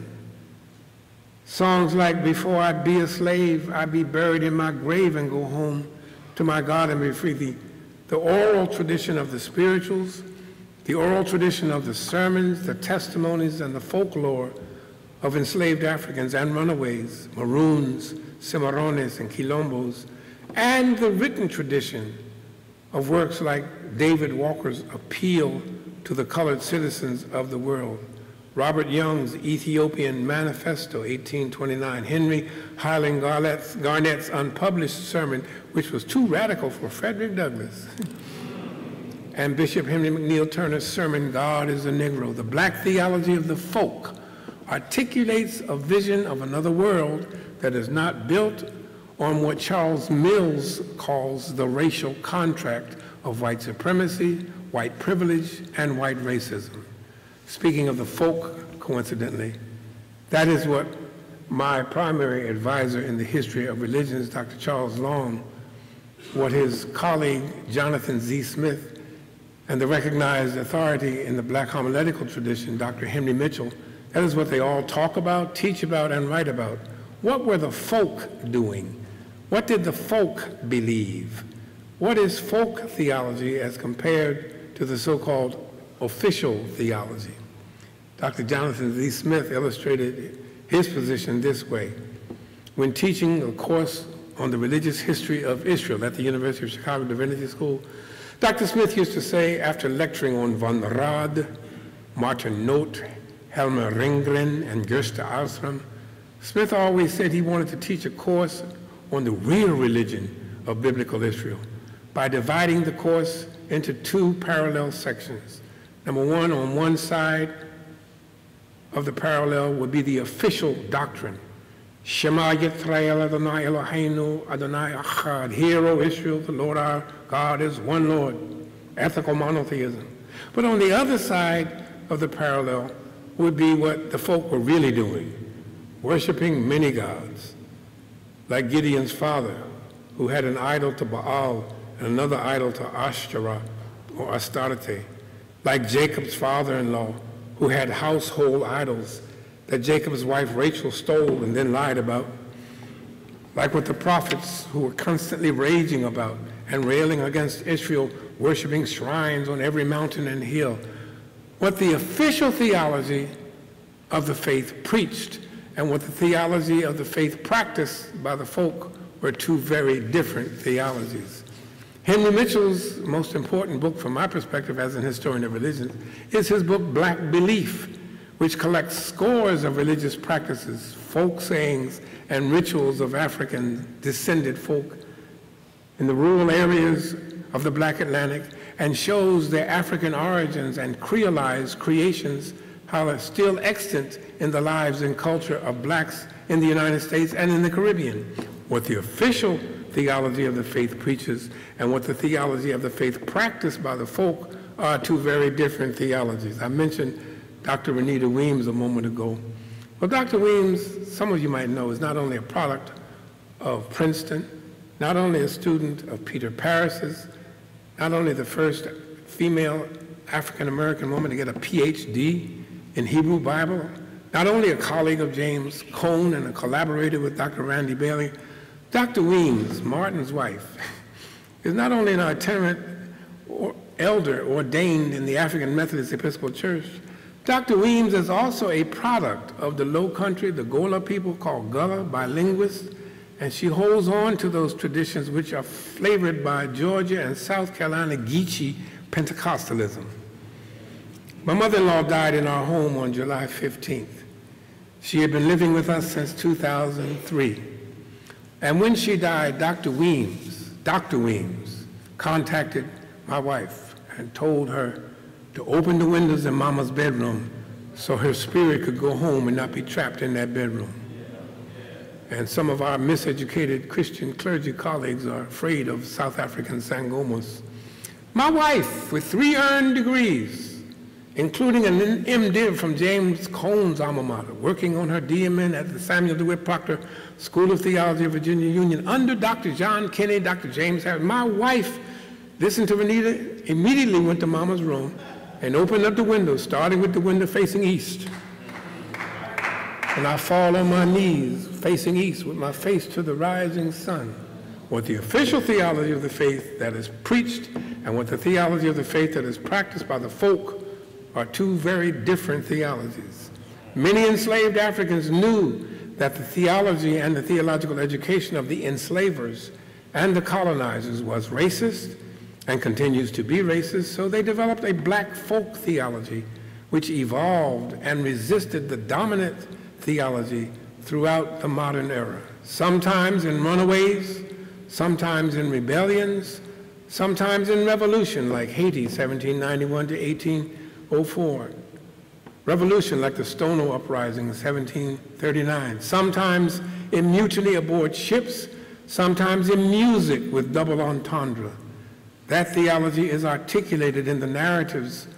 Songs like, before I'd be a slave, I'd be buried in my grave and go home to my God and be free. The oral tradition of the spirituals, the oral tradition of the sermons, the testimonies, and the folklore of enslaved Africans and runaways, Maroons, Cimarrones, and Quilombos, and the written tradition of works like David Walker's Appeal to the Colored Citizens of the World, Robert Young's Ethiopian Manifesto, 1829, Henry Highland Garnett's unpublished sermon, which was too radical for Frederick Douglass, and Bishop Henry McNeil Turner's sermon, God is a Negro. The black theology of the folk articulates a vision of another world that is not built on what Charles Mills calls the racial contract of white supremacy, white privilege, and white racism. Speaking of the folk, coincidentally, that is what my primary advisor in the history of religions, Dr. Charles Long, what his colleague Jonathan Z. Smith, and the recognized authority in the black homiletical tradition, Dr. Henry Mitchell, that is what they all talk about, teach about, and write about. What were the folk doing? What did the folk believe? What is folk theology as compared to the so-called official theology? Dr. Jonathan Z. Smith illustrated his position this way. When teaching a course on the religious history of Israel at the University of Chicago Divinity School, Dr. Smith used to say, after lecturing on Van Rad, Martin Noth, Helmer Ringren, and Gersta Alstrom, Smith always said he wanted to teach a course on the real religion of biblical Israel by dividing the course into two parallel sections. Number one, on one side of the parallel would be the official doctrine, Shema Yisrael Adonai Eloheinu Adonai Echad. Hear, O Israel, the Lord our God is one Lord. Ethical monotheism. But on the other side of the parallel would be what the folk were really doing, worshiping many gods, like Gideon's father, who had an idol to Baal and another idol to Ashtoreth or Astarte, like Jacob's father-in-law, who had household idols that Jacob's wife Rachel stole and then lied about, like what the prophets who were constantly raging about and railing against Israel, worshiping shrines on every mountain and hill, what the official theology of the faith preached and what the theology of the faith practiced by the folk were two very different theologies. Henry Mitchell's most important book from my perspective as an historian of religion is his book Black Belief, which collects scores of religious practices, folk sayings, and rituals of African descended folk in the rural areas of the Black Atlantic and shows their African origins and creolized creations, how they're still extant in the lives and culture of blacks in the United States and in the Caribbean. What the official theology of the faith preaches and what the theology of the faith practiced by the folk are two very different theologies. I mentioned Dr. Renita Weems a moment ago. Well, Dr. Weems, some of you might know, is not only a product of Princeton, not only a student of Peter Paris's, not only the first female African-American woman to get a PhD in Hebrew Bible, not only a colleague of James Cone and a collaborator with Dr. Randy Bailey, Dr. Weems, Martin's wife, is not only an itinerant elder ordained in the African Methodist Episcopal Church, Dr. Weems is also a product of the Low Country, the Gola people called Gullah, bilinguists, and she holds on to those traditions which are flavored by Georgia and South Carolina Geechee Pentecostalism. My mother-in-law died in our home on July 15th. She had been living with us since 2003. And when she died, Dr. Weems contacted my wife and told her to open the windows in Mama's bedroom so her spirit could go home and not be trapped in that bedroom. And some of our miseducated Christian clergy colleagues are afraid of South African Sangomos. My wife, with 3 earned degrees, including an MDiv from James Cone's alma mater, working on her DMN at the Samuel DeWitt Proctor School of Theology of Virginia Union under Dr. John Kinney, Dr. James Harris. My wife, listened to Renita, immediately went to Mama's room and opened up the window, starting with the window facing east. And I fall on my knees, facing east, with my face to the rising sun. What the official theology of the faith that is preached and what the theology of the faith that is practiced by the folk are two very different theologies. Many enslaved Africans knew that the theology and the theological education of the enslavers and the colonizers was racist and continues to be racist, so they developed a black folk theology which evolved and resisted the dominant theology throughout the modern era, sometimes in runaways, sometimes in rebellions, sometimes in revolution like Haiti, 1791 to 1804, revolution like the Stono Uprising, 1739, sometimes in mutiny aboard ships, sometimes in music with double entendre. That theology is articulated in the narratives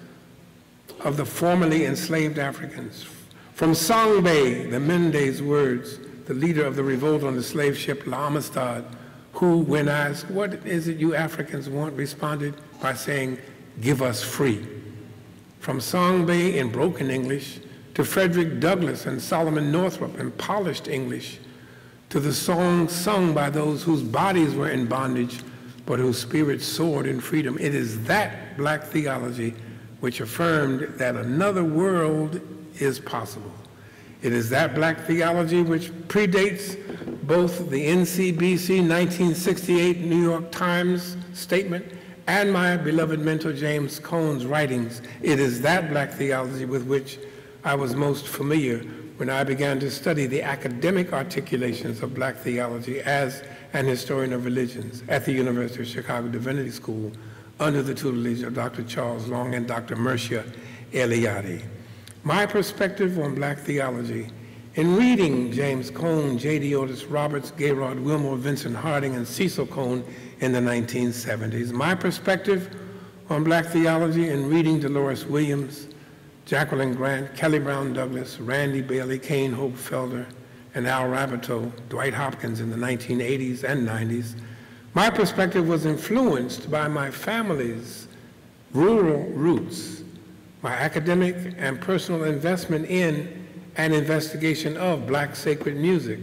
of the formerly enslaved Africans. From Sangbe, the Mendes words, the leader of the revolt on the slave ship La Amistad, who, when asked, "What is it you Africans want?" responded by saying, "Give us free." From Sangbe in broken English to Frederick Douglass and Solomon Northup in polished English, to the songs sung by those whose bodies were in bondage but whose spirits soared in freedom. It is that black theology which affirmed that another world is possible. It is that black theology which predates both the NCBC 1968 New York Times statement and my beloved mentor James Cone's writings. It is that black theology with which I was most familiar when I began to study the academic articulations of black theology as an historian of religions at the University of Chicago Divinity School under the tutelage of Dr. Charles Long and Dr. Mircea Eliade. My perspective on black theology In reading James Cone, J.D. Otis Roberts, Gaylord Wilmore, Vincent Harding, and Cecil Cone in the 1970s, my perspective on Black theology in reading Dolores Williams, Jacqueline Grant, Kelly Brown Douglas, Randy Bailey, Kane Hope Felder, and Al Raboteau, Dwight Hopkins in the 1980s and 90s, my perspective was influenced by my family's rural roots, my academic and personal investment in and investigation of Black sacred music.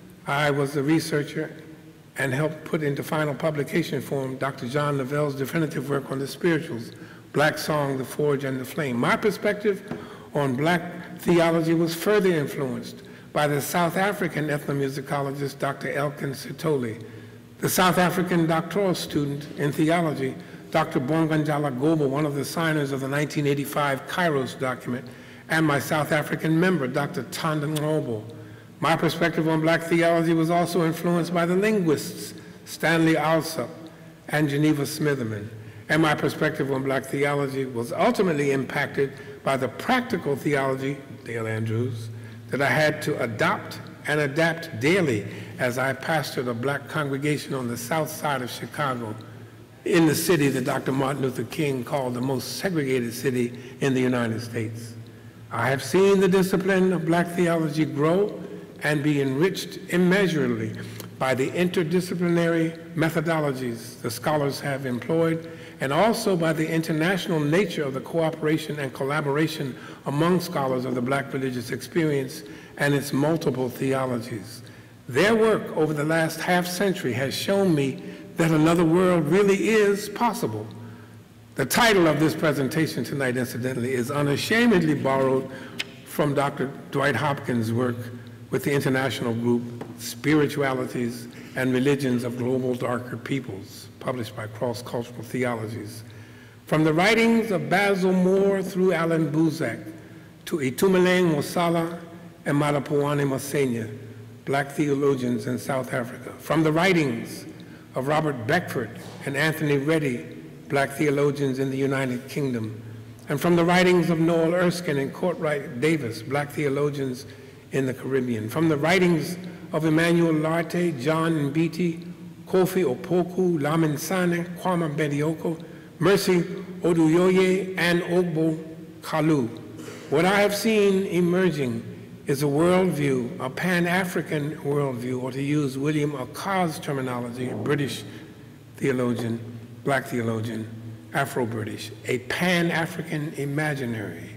I was a researcher and helped put into final publication form Dr. John Lavelle's definitive work on the spirituals, Black Song, The Forge, and the Flame. My perspective on Black theology was further influenced by the South African ethnomusicologist Dr. Elkin Sithole, the South African doctoral student in theology, Dr. Bonganjala Gobo, one of the signers of the 1985 Kairos document, and my South African member, Dr. Thanda Ngobo. My perspective on Black theology was also influenced by the linguists Stanley Alsop and Geneva Smitherman. And my perspective on Black theology was ultimately impacted by the practical theology, Dale Andrews, that I had to adopt and adapt daily as I pastored a Black congregation on the south side of Chicago, in the city that Dr. Martin Luther King called the most segregated city in the United States. I have seen the discipline of Black theology grow and be enriched immeasurably by the interdisciplinary methodologies the scholars have employed, and also by the international nature of the cooperation and collaboration among scholars of the Black religious experience and its multiple theologies. Their work over the last half-century has shown me that another world really is possible. The title of this presentation tonight, incidentally, is unashamedly borrowed from Dr. Dwight Hopkins' work with the international group Spiritualities and Religions of Global Darker Peoples, published by Cross Cultural Theologies. From the writings of Basil Moore through Alan Buzak to Itumeleng Mosala and Madapuane Masenya, Black theologians in South Africa. From the writings of Robert Beckford and Anthony Reddy, Black theologians in the United Kingdom, and from the writings of Noel Erskine and Courtwright Davis, Black theologians in the Caribbean, from the writings of Emmanuel Lartey, John Mbiti, Kofi Opoku, Lamin Sane, Kwame Bedioko, Mercy Oduyoye, and Ogbo Kalu. What I have seen emerging is a worldview, a Pan-African worldview, or to use William Akkar's terminology, a British theologian, Black theologian, Afro-British, a Pan-African imaginary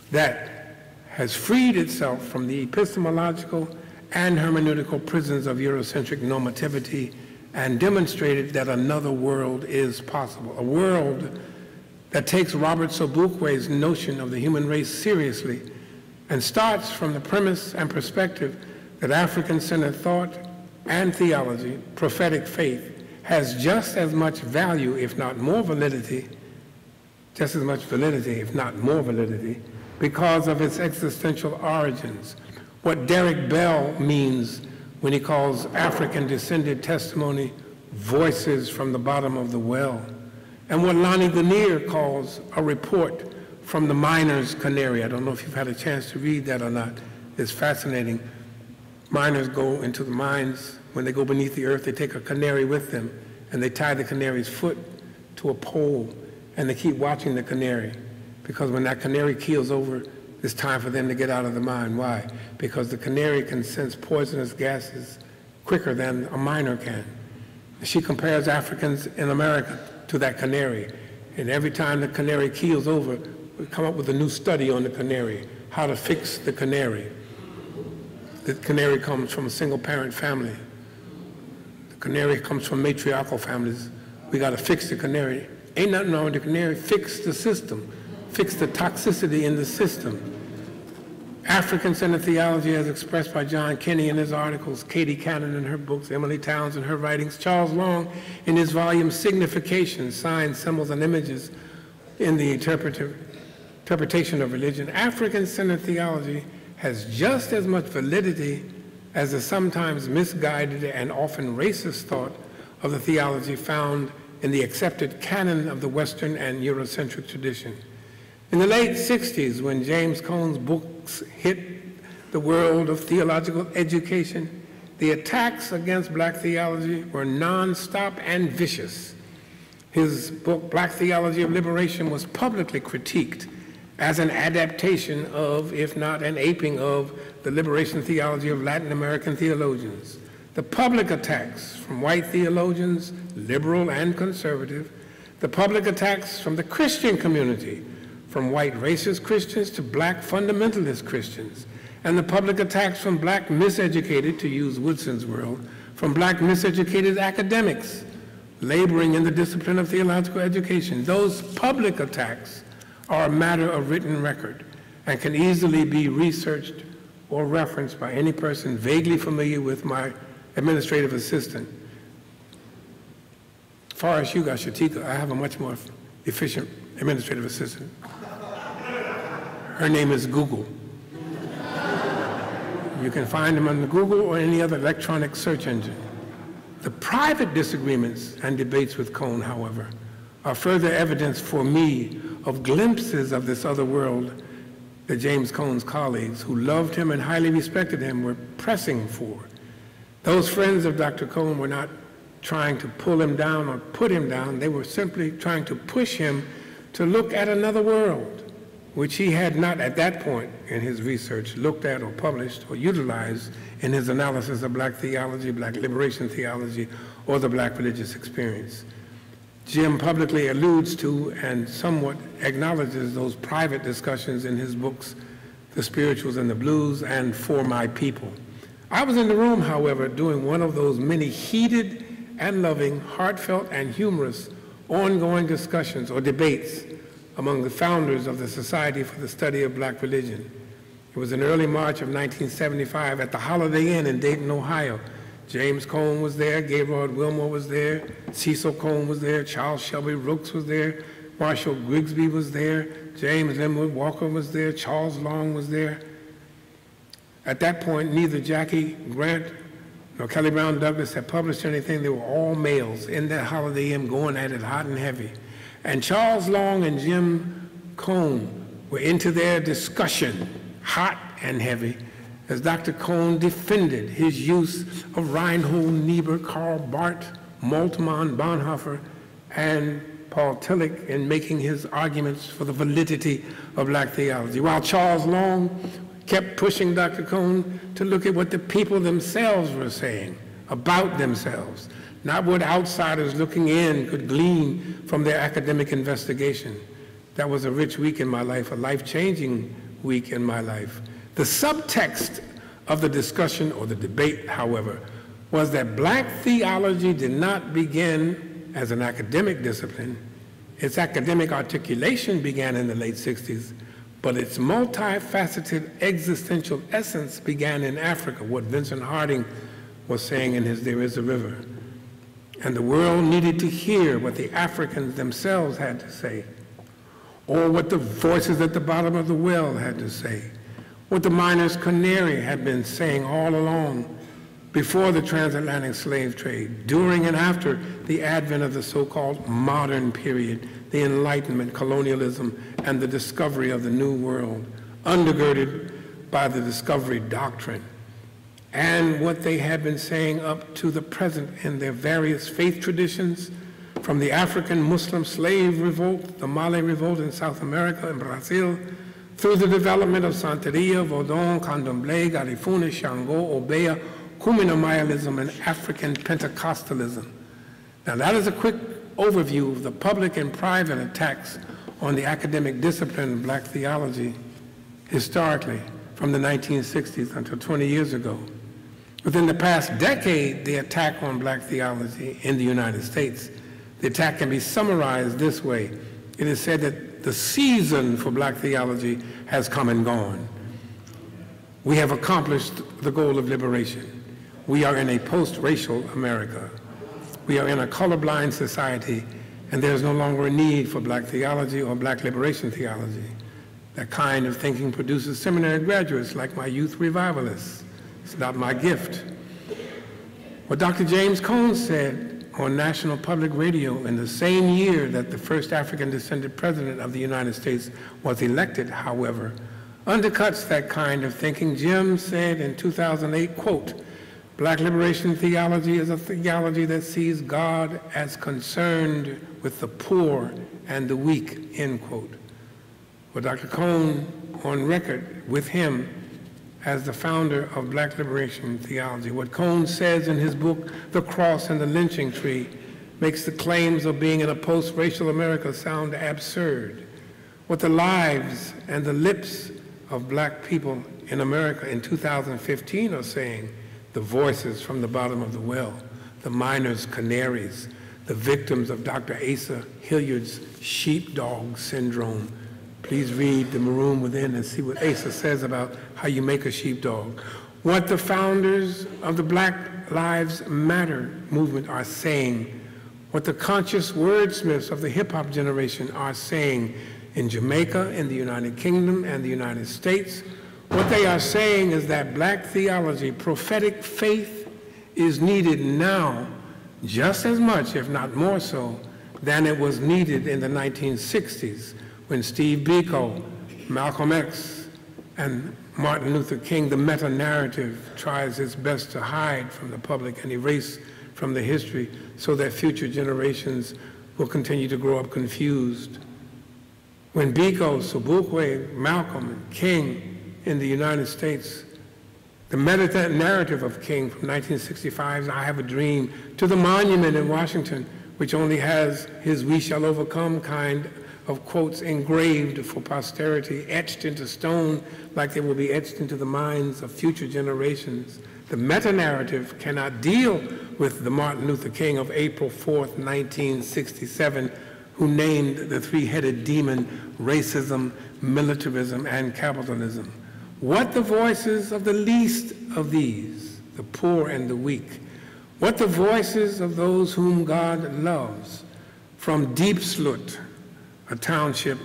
that has freed itself from the epistemological and hermeneutical prisons of Eurocentric normativity and demonstrated that another world is possible, a world that takes Robert Sobukwe's notion of the human race seriously and starts from the premise and perspective that African-centered thought and theology, prophetic faith, has just as much value, if not more validity, just as much validity, if not more validity, because of its existential origins. What Derek Bell means when he calls African-descended testimony voices from the bottom of the well, and what Lonnie Guinier calls a report from the miner's canary. I don't know if you've had a chance to read that or not. It's fascinating. Miners go into the mines. When they go beneath the earth, they take a canary with them, and they tie the canary's foot to a pole, and they keep watching the canary, because when that canary keels over, it's time for them to get out of the mine. Why? Because the canary can sense poisonous gases quicker than a miner can. She compares Africans in America to that canary, and every time the canary keels over, we come up with a new study on the canary, how to fix the canary. The canary comes from a single-parent family. The canary comes from matriarchal families. We got to fix the canary. Ain't nothing wrong with the canary. Fix the system. Fix the toxicity in the system. African-centered theology as expressed by John Kinney in his articles, Katie Cannon in her books, Emily Towns in her writings, Charles Long in his volume Signification, Signs, Symbols, and Images in the Interpretation of Religion. African-centered theology has just as much validity as the sometimes misguided and often racist thought of the theology found in the accepted canon of the Western and Eurocentric tradition. In the late 60s, when James Cone's books hit the world of theological education, the attacks against black theology were nonstop and vicious. His book, Black Theology of Liberation, was publicly critiqued as an adaptation of, if not an aping of, the liberation theology of Latin American theologians. The public attacks from white theologians, liberal and conservative, the public attacks from the Christian community, from white racist Christians to black fundamentalist Christians, and the public attacks from black miseducated, to use Woodson's word, from black miseducated academics laboring in the discipline of theological education. Those public attacks are a matter of written record and can easily be researched or referenced by any person vaguely familiar with my administrative assistant. As far as Hugo Shatika, I have a much more efficient administrative assistant. Her name is Google. You can find them on the Google or any other electronic search engine. The private disagreements and debates with Cone, however, are further evidence for me of glimpses of this other world that James Cone's colleagues, who loved him and highly respected him, were pressing for. Those friends of Dr. Cone were not trying to pull him down or put him down. They were simply trying to push him to look at another world, which he had not at that point in his research looked at or published or utilized in his analysis of black theology, black liberation theology, or the black religious experience. Jim publicly alludes to and somewhat acknowledges those private discussions in his books, The Spirituals and the Blues and For My People. I was in the room, however, during one of those many heated and loving, heartfelt and humorous ongoing discussions or debates among the founders of the Society for the Study of Black Religion. It was in early March of 1975 at the Holiday Inn in Dayton, Ohio. James Cone was there, Gaylord Wilmore was there, Cecil Cone was there, Charles Shelby Rooks was there, Marshall Grigsby was there, James Linwood Walker was there, Charles Long was there. At that point, neither Jackie Grant nor Kelly Brown Douglas had published anything. They were all males in that Holiday Inn going at it hot and heavy. And Charles Long and Jim Cone were into their discussion, hot and heavy, as Dr. Cone defended his use of Reinhold Niebuhr, Karl Barth, Moltmann, Bonhoeffer, and Paul Tillich in making his arguments for the validity of black theology, while Charles Long kept pushing Dr. Cone to look at what the people themselves were saying about themselves, not what outsiders looking in could glean from their academic investigation. That was a rich week in my life, a life-changing week in my life. The subtext of the discussion or the debate, however, was that black theology did not begin as an academic discipline. Its academic articulation began in the late 60s, but its multifaceted existential essence began in Africa, what Vincent Harding was saying in his There Is a River. And the world needed to hear what the Africans themselves had to say, or what the voices at the bottom of the well had to say, what the miner's canary had been saying all along before the transatlantic slave trade, during and after the advent of the so-called modern period, the Enlightenment, colonialism, and the discovery of the New World, undergirded by the discovery doctrine, and what they had been saying up to the present in their various faith traditions, from the African Muslim slave revolt, the Mali revolt in South America and Brazil, through the development of Santeria, Vodun, Candomblé, Garifuna, Shango, Obeah, Kumina-Mayalism, and African Pentecostalism. Now that is a quick overview of the public and private attacks on the academic discipline of black theology historically from the 1960s until 20 years ago. Within the past decade, the attack on black theology in the United States, the attack can be summarized this way. It is said that the season for black theology has come and gone. We have accomplished the goal of liberation. We are in a post-racial America. We are in a colorblind society, and there's no longer a need for black theology or black liberation theology. That kind of thinking produces seminary graduates like my youth revivalists. It's not my gift. What Dr. James Cone said on National Public Radio in the same year that the first African-descended president of the United States was elected, however, undercuts that kind of thinking. Jim said in 2008, quote, "Black liberation theology is a theology that sees God as concerned with the poor and the weak," end quote. Well, Dr. Cone, on record with him as the founder of Black liberation theology, what Cone says in his book, The Cross and the Lynching Tree, makes the claims of being in a post-racial America sound absurd. What the lives and the lips of black people in America in 2015 are saying, the voices from the bottom of the well, the miners' canaries, the victims of Dr. Asa Hilliard's sheepdog syndrome. Please read The Maroon Within and see what Asa says about how you make a sheepdog. What the founders of the Black Lives Matter movement are saying, what the conscious wordsmiths of the hip-hop generation are saying in Jamaica, in the United Kingdom, and the United States. What they are saying is that black theology, prophetic faith, is needed now just as much, if not more so, than it was needed in the 1960s when Steve Biko, Malcolm X, and Martin Luther King, the meta-narrative tries its best to hide from the public and erase from the history so that future generations will continue to grow up confused. When Biko, Sobukwe, Malcolm, and King in the United States, the meta-narrative of King from 1965's I Have a Dream, to the monument in Washington, which only has his "We shall overcome" kind of quotes engraved for posterity, etched into stone like they will be etched into the minds of future generations. The meta-narrative cannot deal with the Martin Luther King of April 4th, 1967, who named the three-headed demon racism, militarism, and capitalism. What the voices of the least of these, the poor and the weak, what the voices of those whom God loves, from Diepsloot, a township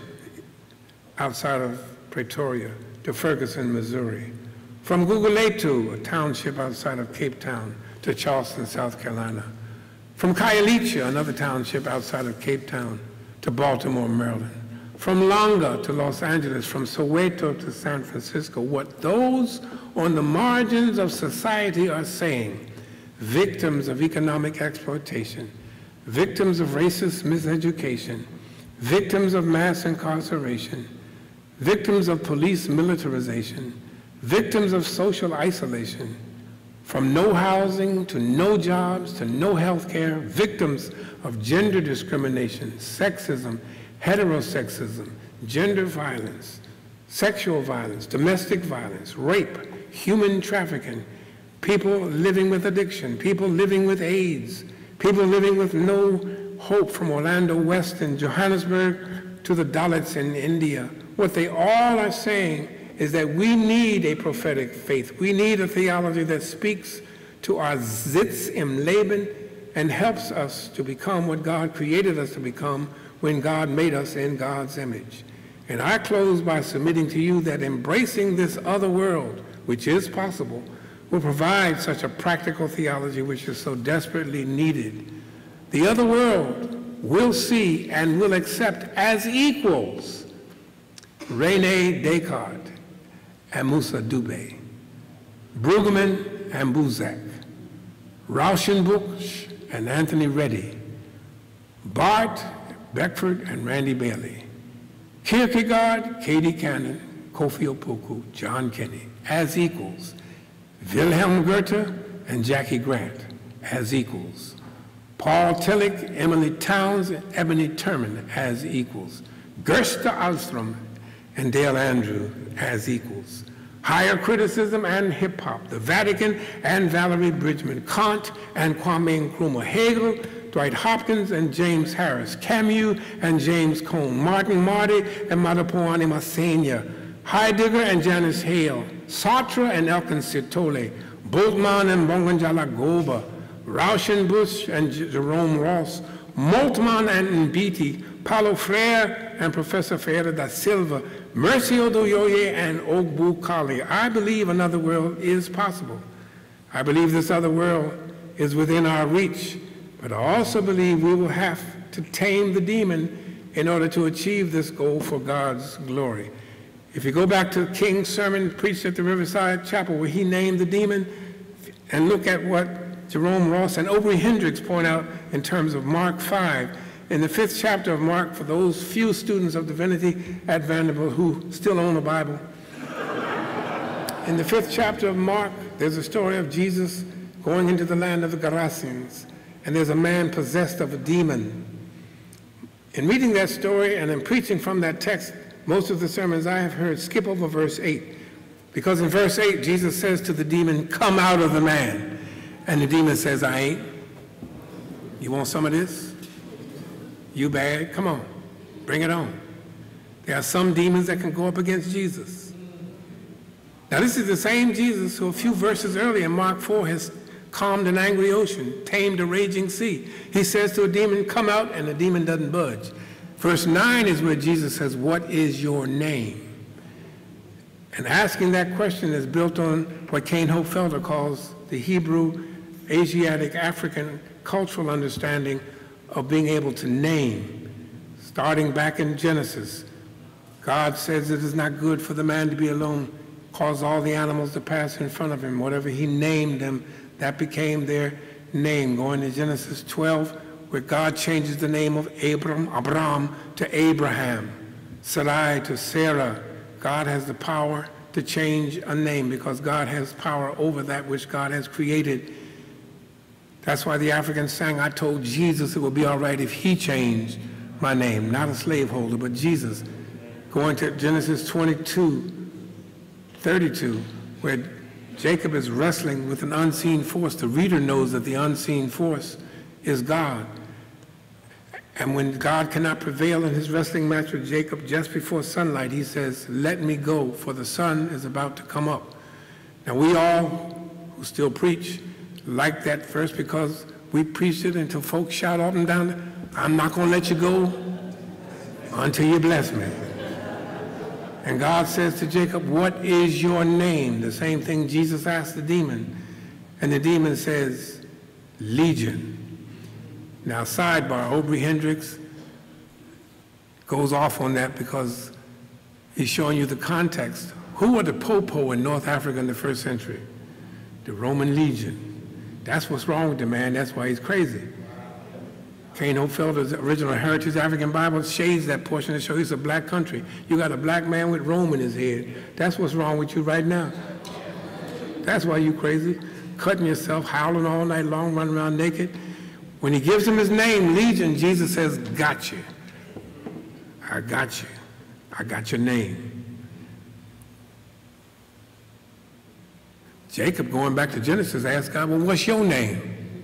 outside of Pretoria, to Ferguson, Missouri, from Guguletu, a township outside of Cape Town, to Charleston, South Carolina, from Khayelitsha, another township outside of Cape Town, to Baltimore, Maryland, from Langa to Los Angeles, from Soweto to San Francisco, what those on the margins of society are saying, victims of economic exploitation, victims of racist miseducation, victims of mass incarceration, victims of police militarization, victims of social isolation, from no housing to no jobs to no health care, victims of gender discrimination, sexism, heterosexism, gender violence, sexual violence, domestic violence, rape, human trafficking, people living with addiction, people living with AIDS, people living with no hope, from Orlando West in Johannesburg to the Dalits in India. What they all are saying is that we need a prophetic faith. We need a theology that speaks to our Sitz im Leben and helps us to become what God created us to become when God made us in God's image. And I close by submitting to you that embracing this other world, which is possible, will provide such a practical theology which is so desperately needed. The other world will see and will accept as equals René Descartes and Moussa Dubé, Brueggemann and Buzak, Rauschenbusch and Anthony Reddy, Barth, Beckford and Randy Bailey, Kierkegaard, Katie Cannon, Kofi Opoku, John Kenny, as equals, Wilhelm Goethe and Jackie Grant, as equals, Paul Tillich, Emily Towns, and Ebony Terman, as equals, Gersta Alstrom and Dale Andrew, as equals, Higher Criticism and Hip Hop, the Vatican and Valerie Bridgman, Kant and Kwame Nkrumah, Hegel, Dwight Hopkins and James Harris, Camus and James Cone, Martin Marty and Madapoani Masenya, Heidegger and Janice Hale, Sartre and Elkins Sitole, Bultmann and Bongonjala Goba, Rauschenbusch and Jerome Ross, Moltmann and Mbiti, Paulo Freire and Professor Ferreira da Silva, Mercio Doyoye and Ogbu Kali. I believe another world is possible. I believe this other world is within our reach, but I also believe we will have to tame the demon in order to achieve this goal for God's glory. If you go back to King's sermon preached at the Riverside Chapel where he named the demon, and look at what Jerome Ross and Aubrey Hendricks point out in terms of Mark 5, in the 5th chapter of Mark, for those few students of divinity at Vanderbilt who still own a Bible, in the 5th chapter of Mark, there's a story of Jesus going into the land of the Gerasenes, and there's a man possessed of a demon. In reading that story and in preaching from that text, most of the sermons I have heard skip over verse 8, because in verse 8, Jesus says to the demon, "Come out of the man." And the demon says, "I ain't. You want some of this? You bad? Come on, bring it on." There are some demons that can go up against Jesus. Now, this is the same Jesus who a few verses earlier in Mark 4 has calmed an angry ocean, tamed a raging sea. He says to a demon, "Come out," and the demon doesn't budge. Verse 9 is where Jesus says, "What is your name?" And asking that question is built on what Kane Hope Felder calls the Hebrew, Asiatic, African cultural understanding of being able to name. Starting back in Genesis, God says it is not good for the man to be alone, cause all the animals to pass in front of him. Whatever he named them, that became their name. Going to Genesis 12, where God changes the name of Abram to Abraham, Sarai to Sarah. God has the power to change a name because God has power over that which God has created. That's why the Africans sang, "I told Jesus it would be all right if he changed my name." Not a slaveholder, but Jesus. Going to Genesis 22:32, where Jacob is wrestling with an unseen force. The reader knows that the unseen force is God. And when God cannot prevail in his wrestling match with Jacob just before sunlight, he says, "Let me go, for the sun is about to come up." Now, we all who still preach like that verse because we preached it until folks shout up and down, "I'm not going to let you go until you bless me." And God says to Jacob, "What is your name?" The same thing Jesus asked the demon. And the demon says, "Legion." Now, sidebar, Aubrey Hendricks goes off on that because he's showing you the context. Who were the popo in North Africa in the 1st century? The Roman legion. That's what's wrong with the man. That's why he's crazy. Kane Hope Felder's original Heritage African Bible shades that portion to show it's a black country. You got a black man with Rome in his head. That's what's wrong with you right now. That's why you crazy. Cutting yourself, howling all night long, running around naked. When he gives him his name, Legion, Jesus says, "Got you. I got you. I got your name." Jacob, going back to Genesis, asked God, "Well, what's your name?"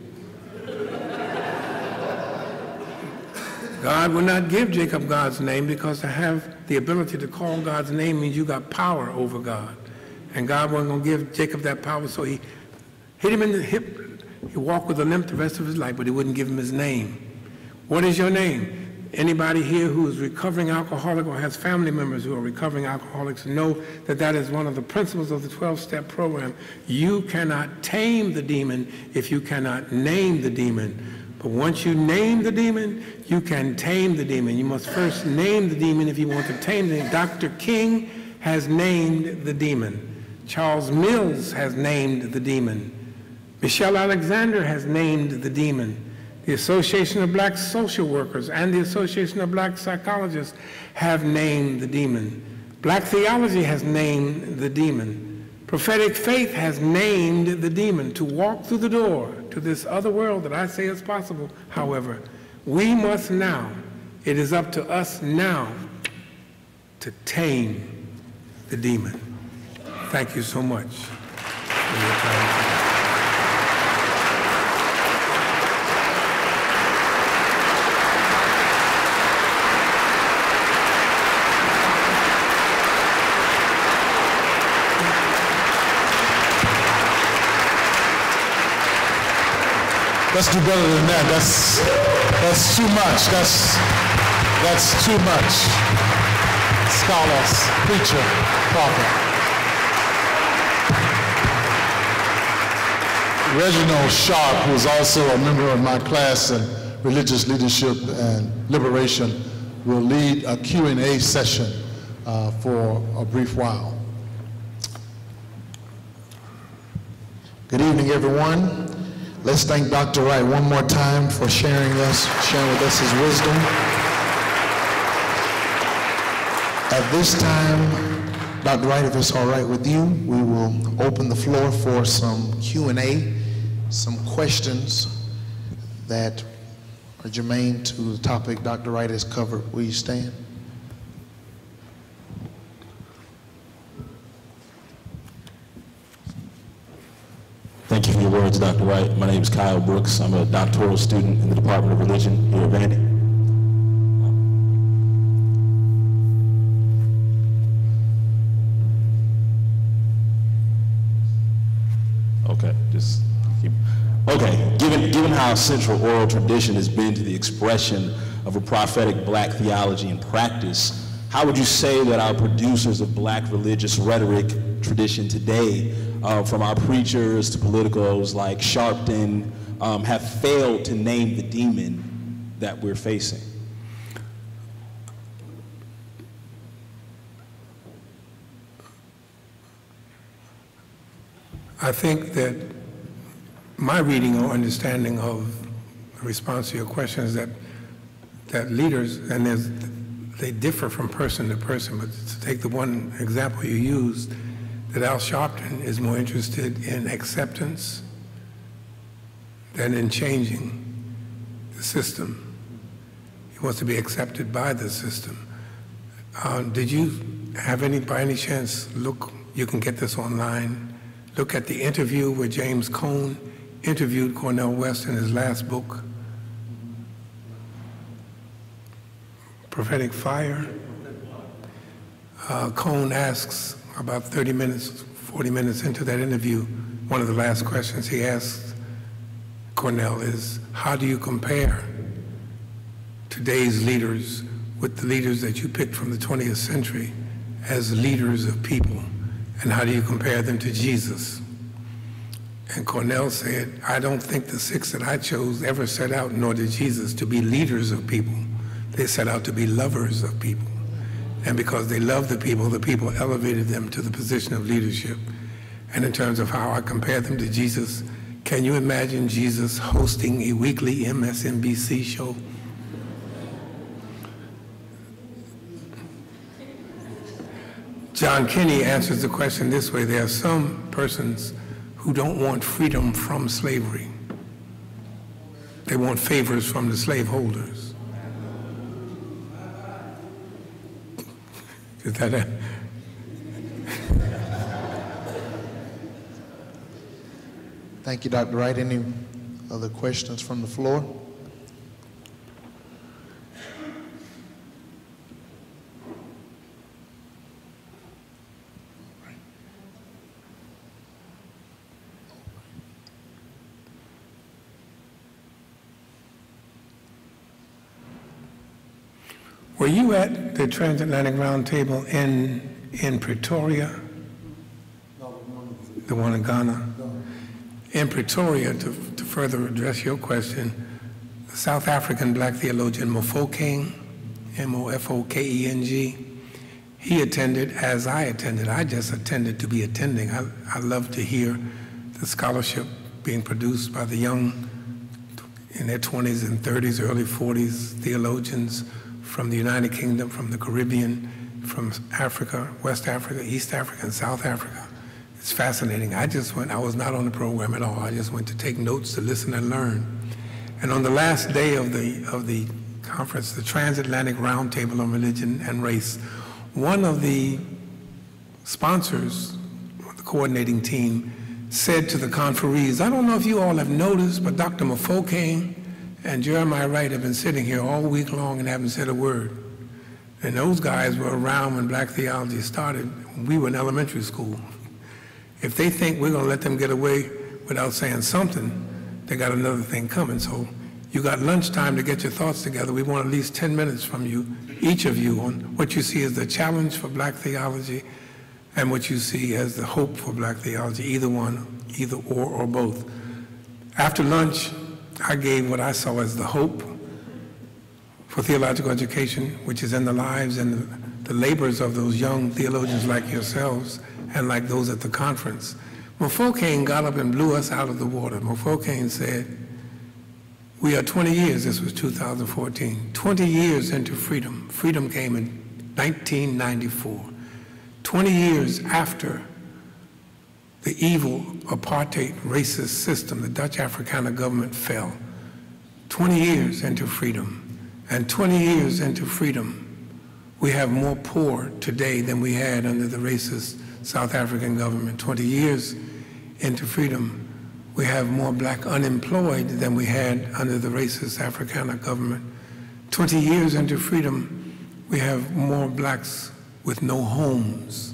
God will not give Jacob God's name because to have the ability to call God's name means you got power over God. And God wasn't going to give Jacob that power, so he hit him in the hip. He walked with a limp the rest of his life, but he wouldn't give him his name. What is your name? Anybody here who is recovering alcoholic or has family members who are recovering alcoholics know that that is one of the principles of the 12-step program. You cannot tame the demon if you cannot name the demon. But once you name the demon, you can tame the demon. You must first name the demon if you want to tame the demon. Dr. King has named the demon. Charles Mills has named the demon. Michelle Alexander has named the demon. The Association of Black Social Workers and the Association of Black Psychologists have named the demon. Black theology has named the demon. Prophetic faith has named the demon. To walk through the door to this other world that I say is possible, however, we must now, it is up to us now to tame the demon. Thank you so much for your time today. Let's do better than that. That's too much. That's too much. Scholars, preacher, prophet. Reginald Sharp, who is also a member of my class in religious leadership and liberation, will lead a Q&A session for a brief while. Good evening, everyone. Let's thank Dr. Wright one more time for sharing with us his wisdom. At this time, Dr. Wright, if it's all right with you, we will open the floor for some Q&A, some questions that are germane to the topic Dr. Wright has covered. Will you stand? Thank you for your words, Dr. Wright. My name is Kyle Brooks. I'm a doctoral student in the Department of Religion here at Vandy. Okay, just keep. Okay, given how central oral tradition has been to the expression of a prophetic black theology and practice, how would you say that our producers of black religious rhetoric tradition today, from our preachers to politicos like Sharpton, have failed to name the demon that we're facing? I think that my reading or understanding of the response to your question is that leaders, and they differ from person to person, but to take the one example you used, that Al Sharpton is more interested in acceptance than in changing the system. He wants to be accepted by the system. Did you have by any chance, you can get this online, look at the interview where James Cone interviewed Cornel West in his last book, Prophetic Fire? Cone asks, about 30 minutes, 40 minutes into that interview, one of the last questions he asked Cornel is, how do you compare today's leaders with the leaders that you picked from the 20th century as leaders of people, and how do you compare them to Jesus? And Cornel said, I don't think the 6 that I chose ever set out, nor did Jesus, to be leaders of people. They set out to be lovers of people. And because they loved the people elevated them to the position of leadership. And in terms of how I compare them to Jesus, can you imagine Jesus hosting a weekly MSNBC show? John Kinney answers the question this way: there are some persons who don't want freedom from slavery. They want favors from the slaveholders. Is that it? Thank you, Dr. Wright. Any other questions from the floor? Were you at the Transatlantic Roundtable in Pretoria? No, the one in Ghana? In Pretoria, to further address your question, the South African black theologian Mofokeng, M-O-F-O-K-E-N-G, he attended as I attended. I just attended to be attending. I love to hear the scholarship being produced by the young, in their 20s and 30s, early 40s theologians from the United Kingdom, from the Caribbean, from Africa, West Africa, East Africa, and South Africa. It's fascinating. I was not on the program at all. I just went to take notes, to listen and learn. And on the last day of the conference, the Transatlantic Roundtable on Religion and Race, one of the sponsors, the coordinating team, said to the conferees, I don't know if you all have noticed, but Dr. Mofokeng and Jeremiah Wright have been sitting here all week long and haven't said a word. And those guys were around when black theology started. We were in elementary school. If they think we're going to let them get away without saying something, they got another thing coming. So you got lunchtime to get your thoughts together. We want at least 10 minutes from you, each of you, on what you see as the challenge for black theology and what you see as the hope for black theology, either one, either or both. After lunch, I gave what I saw as the hope for theological education, which is in the lives and the labors of those young theologians like yourselves and like those at the conference. Mofokeng got up and blew us out of the water. Mofokeng said, we are 20 years, this was 2014, 20 years into freedom. Freedom came in 1994. 20 years after the evil apartheid racist system, the Dutch Afrikaner government fell. 20 years into freedom. And 20 years into freedom, we have more poor today than we had under the racist South African government. 20 years into freedom, we have more black unemployed than we had under the racist Afrikaner government. 20 years into freedom, we have more blacks with no homes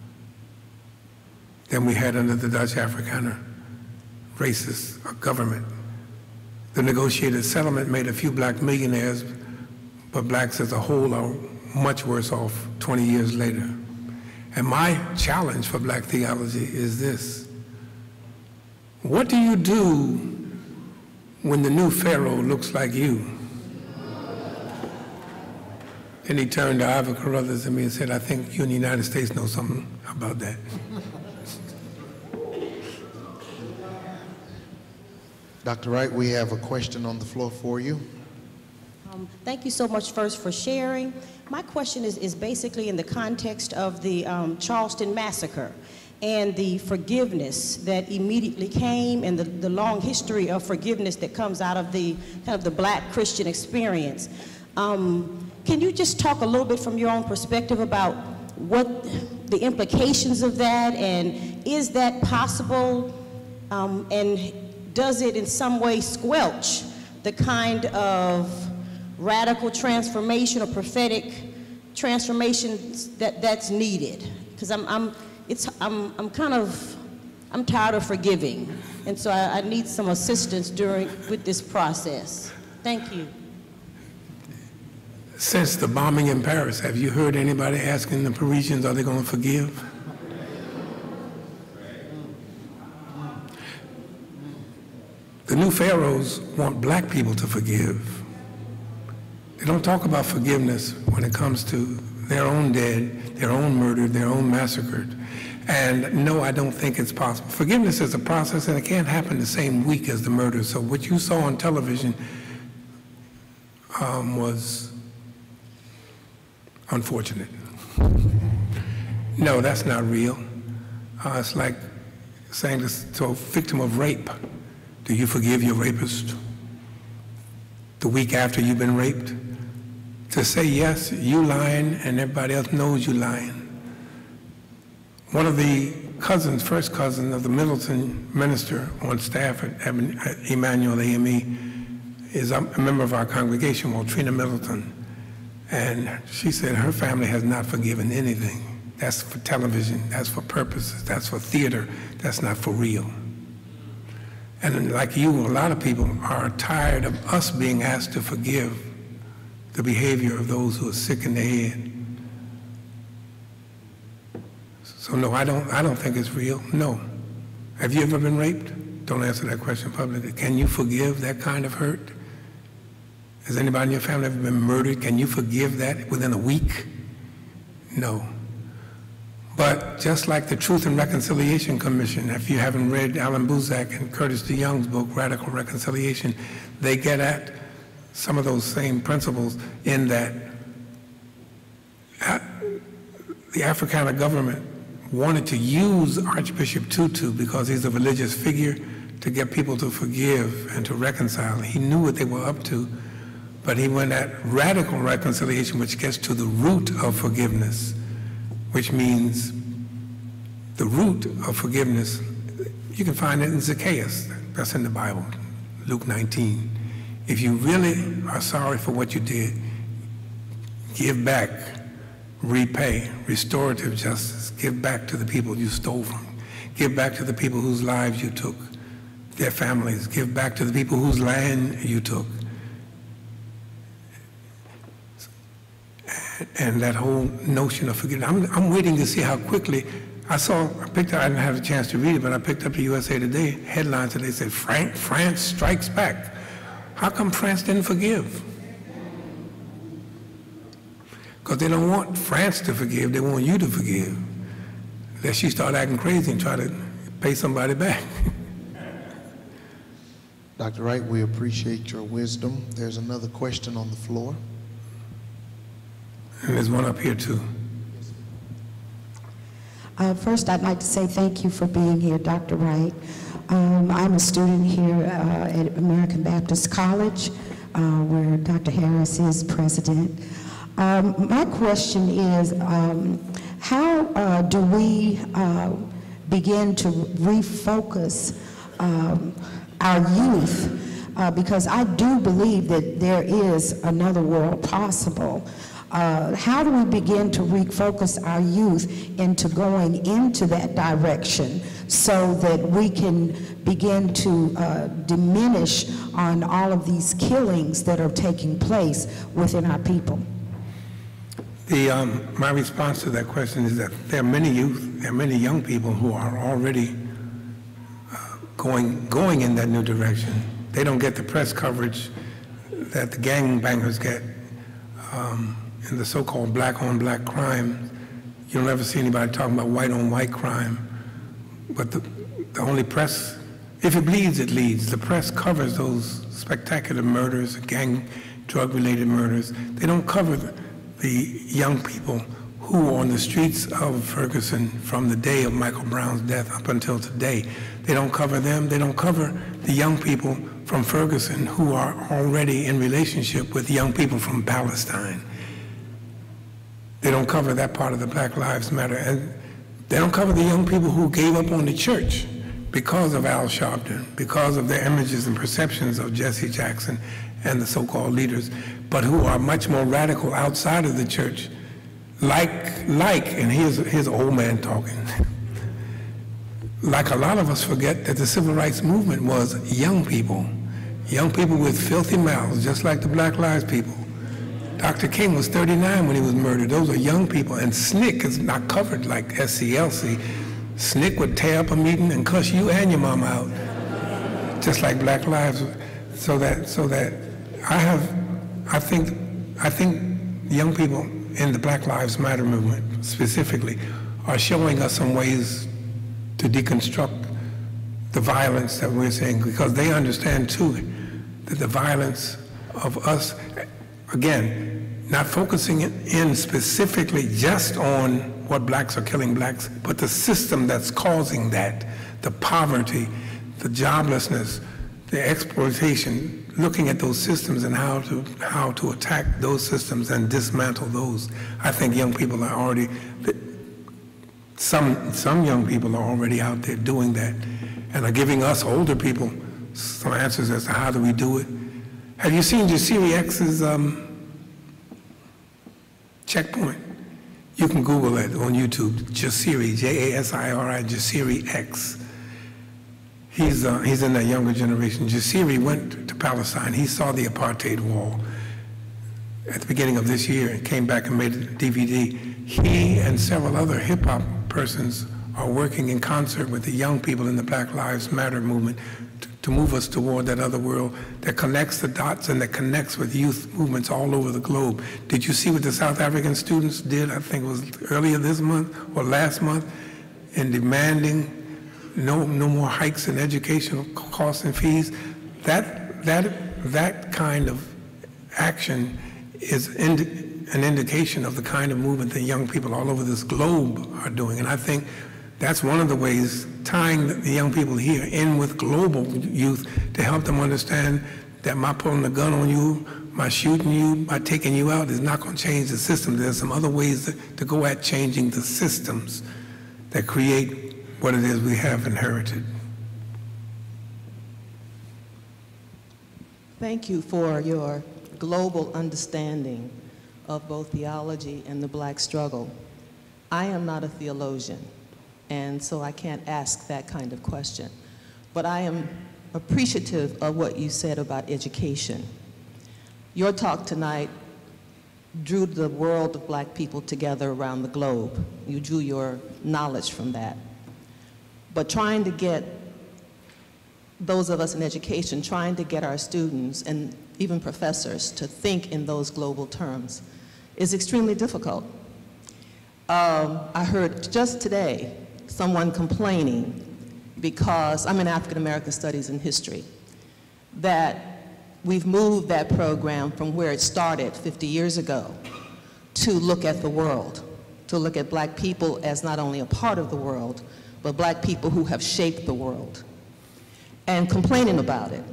than we had under the Dutch Afrikaner racist government. The negotiated settlement made a few black millionaires, but blacks as a whole are much worse off 20 years later. And my challenge for black theology is this. What do you do when the new Pharaoh looks like you? Then he turned to Ivor Carruthers and me and said, I think you in the United States know something about that. Dr. Wright, we have a question on the floor for you. Thank you so much first for sharing. My question is basically in the context of the Charleston massacre and the forgiveness that immediately came and the long history of forgiveness that comes out of the kind of the black Christian experience. Can you just talk a little bit from your own perspective about what the implications of that, and is that possible, and does it in some way squelch the kind of radical transformation or prophetic transformation that's needed? Because I'm tired of forgiving, and so I need some assistance with this process. Thank you. Since the bombing in Paris, have you heard anybody asking the Parisians, are they going to forgive? The new pharaohs want black people to forgive. They don't talk about forgiveness when it comes to their own dead, their own murdered, their own massacred. And no, I don't think it's possible. Forgiveness is a process, and it can't happen the same week as the murder. So what you saw on television was unfortunate. No, that's not real. It's like saying to a victim of rape, do you forgive your rapist the week after you've been raped? To say yes, you lying, and everybody else knows you lying. One of the cousins, first cousin of the Middleton minister on staff at Emmanuel AME is a member of our congregation, Waltrina Middleton. And she said her family has not forgiven anything. That's for television, that's for purposes, that's for theater, that's not for real. And like you, a lot of people are tired of us being asked to forgive the behavior of those who are sick in the head. So no, I don't think it's real, no. Have you ever been raped? Don't answer that question publicly. Can you forgive that kind of hurt? Has anybody in your family ever been murdered? Can you forgive that within a week? No. But just like the Truth and Reconciliation Commission, if you haven't read Alan Buzak and Curtis DeYoung's book, Radical Reconciliation, they get at some of those same principles in that the Afrikaner government wanted to use Archbishop Tutu because he's a religious figure to get people to forgive and to reconcile. He knew what they were up to, but he went at radical reconciliation, which gets to the root of forgiveness, which means the root of forgiveness, you can find it in Zacchaeus. That's in the Bible, Luke 19. If you really are sorry for what you did, give back, repay, restorative justice, give back to the people you stole from, give back to the people whose lives you took, their families, give back to the people whose land you took. And that whole notion of forgiveness. I'm waiting to see how quickly, I didn't have a chance to read it, but I picked up the USA Today headlines and they said, France strikes back. How come France didn't forgive? because they don't want France to forgive, they want you to forgive. Unless you start acting crazy and try to pay somebody back. Dr. Wright, we appreciate your wisdom. There's another question on the floor. And there's one up here too. First, I'd like to say thank you for being here, Dr. Wright. I'm a student here at American Baptist College, where Dr. Harris is president. My question is, how do we begin to refocus our youth? Because I do believe that there is another world possible. How do we begin to refocus our youth into going into that direction so that we can begin to diminish on all of these killings that are taking place within our people? My response to that question is that there are many youth, there are many young people who are already going in that new direction. They don't get the press coverage that the gangbangers get. In the so-called black-on-black crime, you don't ever see anybody talking about white-on-white crime. But the only press, if it bleeds, it leads. The press covers those spectacular murders, gang, drug-related murders. They don't cover the young people who are on the streets of Ferguson from the day of Michael Brown's death up until today. They don't cover them. They don't cover the young people from Ferguson who are already in relationship with young people from Palestine. They don't cover that part of the Black Lives Matter. And they don't cover the young people who gave up on the church because of Al Sharpton, because of their images and perceptions of Jesse Jackson and the so-called leaders, but who are much more radical outside of the church. And here's an old man talking. Like a lot of us forget that the civil rights movement was young people with filthy mouths, just like the Black Lives people. Dr. King was 39 when he was murdered. Those are young people. And SNCC is not covered like SCLC. SNCC would tear up a meeting and cuss you and your mama out, just like Black Lives. So that I think young people in the Black Lives Matter movement specifically are showing us some ways to deconstruct the violence that we're seeing, because they understand too that the violence of us, again, not focusing in specifically just on what blacks are killing blacks, but the system that's causing that, the poverty, the joblessness, the exploitation, looking at those systems and how to attack those systems and dismantle those. I think young people are already, some young people are already out there doing that and are giving us older people some answers as to how do we do it. Have you seen Jasiri X's checkpoint? You can Google it on YouTube. Jasiri, J-A-S-I-R-I, Jasiri X. He's in that younger generation. Jasiri went to Palestine. He saw the apartheid wall at the beginning of this year and came back and made a DVD. He and several other hip-hop persons are working in concert with the young people in the Black Lives Matter movement to move us toward that other world that connects the dots and that connects with youth movements all over the globe. Did you see what the South African students did, I think it was earlier this month or last month, in demanding no more hikes in educational costs and fees? That kind of action is an indication of the kind of movement that young people all over this globe are doing. And I think that's one of the ways, tying the young people here in with global youth to help them understand that my pulling the gun on you, my shooting you, my taking you out is not going to change the system. There's some other ways to go at changing the systems that create what it is we have inherited. Thank you for your global understanding of both theology and the black struggle. I am not a theologian, and so I can't ask that kind of question. But I am appreciative of what you said about education. Your talk tonight drew the world of black people together around the globe. You drew your knowledge from that. But trying to get those of us in education, trying to get our students and even professors to think in those global terms is extremely difficult. I heard just today someone complaining, because I'm in African American Studies and History, that we've moved that program from where it started 50 years ago to look at the world, to look at black people as not only a part of the world, but black people who have shaped the world, and complaining about it.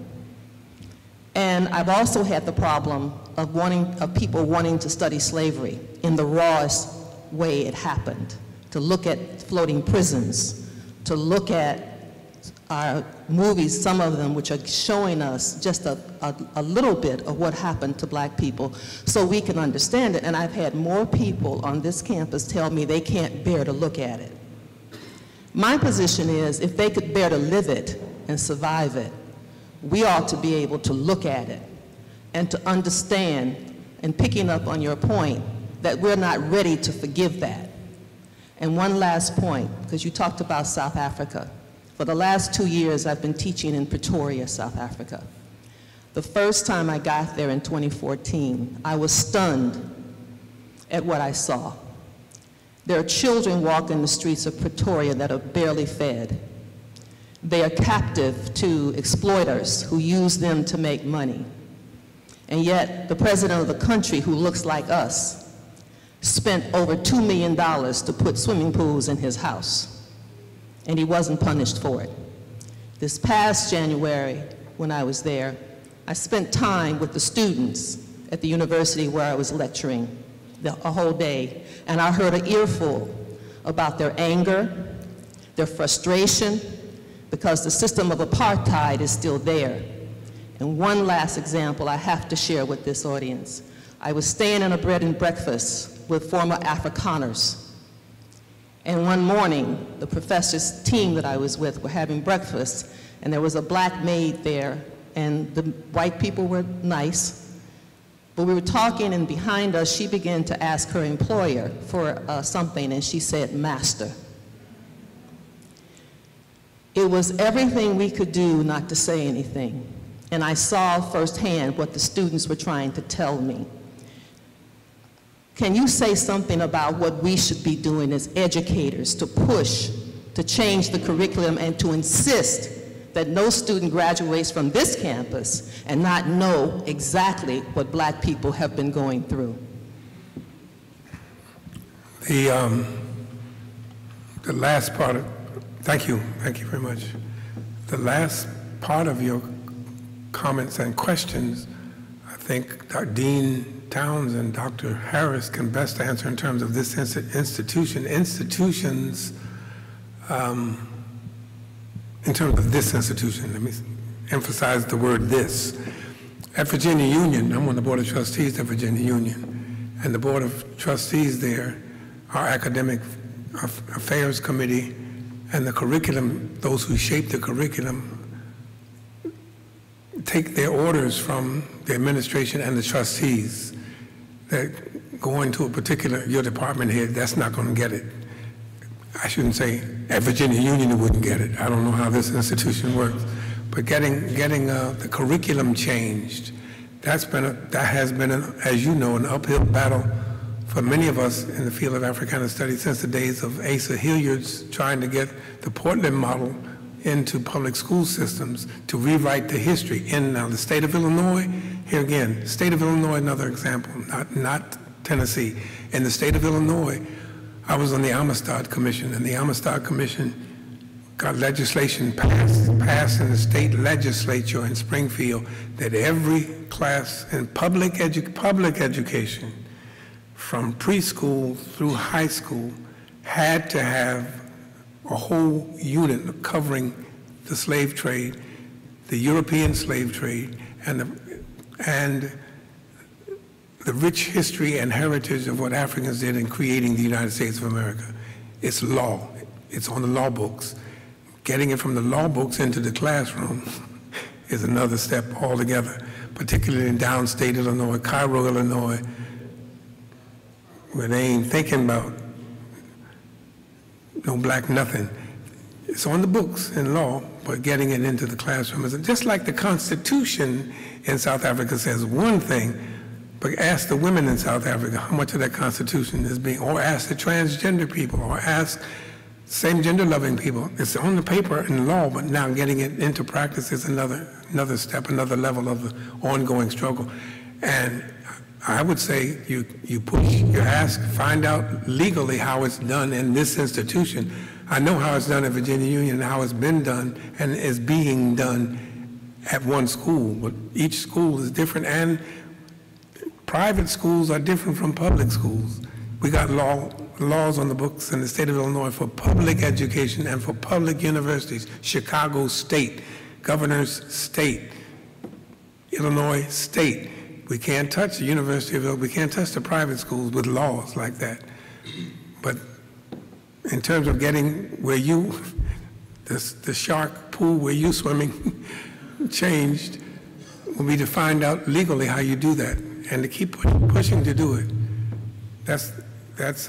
And I've also had the problem of people wanting to study slavery in the rawest way it happened, to look at floating prisons, to look at our movies, some of them which are showing us just a little bit of what happened to black people so we can understand it. And I've had more people on this campus tell me they can't bear to look at it. My position is, if they could bear to live it and survive it, we ought to be able to look at it and to understand, and picking up on your point, that we're not ready to forgive that. And one last point, because you talked about South Africa. For the last 2 years, I've been teaching in Pretoria, South Africa. The first time I got there in 2014, I was stunned at what I saw. There are children walking the streets of Pretoria that are barely fed. They are captive to exploiters who use them to make money. And yet, the president of the country, who looks like us, spent over $2 million to put swimming pools in his house. And he wasn't punished for it. This past January, when I was there, I spent time with the students at the university where I was lecturing a whole day, and I heard an earful about their anger, their frustration, because the system of apartheid is still there. And one last example I have to share with this audience. I was staying in a bread and breakfast with former Afrikaners. And one morning, the professor's team that I was with were having breakfast, and there was a black maid there, and the white people were nice. But we were talking, and behind us, she began to ask her employer for something, and she said, "Master." It was everything we could do not to say anything. And I saw firsthand what the students were trying to tell me. Can you say something about what we should be doing as educators to push, to change the curriculum, and to insist that no student graduates from this campus and not know exactly what black people have been going through? The last part of, thank you very much. The last part of your comments and questions, I think Dean Towns and Dr. Harris can best answer in terms of this institution. Institutions, in terms of this institution, let me emphasize the word this. At Virginia Union, I'm on the Board of Trustees at Virginia Union, and the Board of Trustees there, our Academic Affairs Committee, and the curriculum, those who shape the curriculum, take their orders from the administration and the trustees. That going to a particular, your department head, that's not going to get it. I shouldn't say at Virginia Union it wouldn't get it. I don't know how this institution works. But getting the curriculum changed, that has been, as you know, an uphill battle for many of us in the field of Africana Studies since the days of Asa Hilliard's trying to get the Portland model into public school systems to rewrite the history. In the state of Illinois, here again, state of Illinois, another example, not Tennessee. In the state of Illinois, I was on the Amistad Commission, and the Amistad Commission got legislation passed in the state legislature in Springfield that every class in public education, from preschool through high school, had to have a whole unit covering the slave trade, the European slave trade, and the rich history and heritage of what Africans did in creating the United States of America. It's law. It's on the law books. Getting it from the law books into the classroom is another step altogether, particularly in downstate Illinois, Cairo, Illinois, where they ain't thinking about no black nothing. It's on the books in law, but getting it into the classroom is just like the Constitution in South Africa says one thing, But ask the women in South Africa how much of that Constitution is being, or ask the transgender people, or ask same gender loving people. It's on the paper in law, but now getting it into practice is another step, another level of the ongoing struggle. And I would say you push, you ask, find out legally how it's done in this institution. I know how it's done at Virginia Union and how it's been done and is being done at one school, but each school is different, and private schools are different from public schools. We got laws on the books in the state of Illinois for public education and for public universities. Chicago State, Governor's State, Illinois State. We can't touch the University of Illinois, we can't touch the private schools with laws like that. But in terms of getting where you, the shark pool where you swimming changed, will be to find out legally how you do that and to keep pushing to do it. That's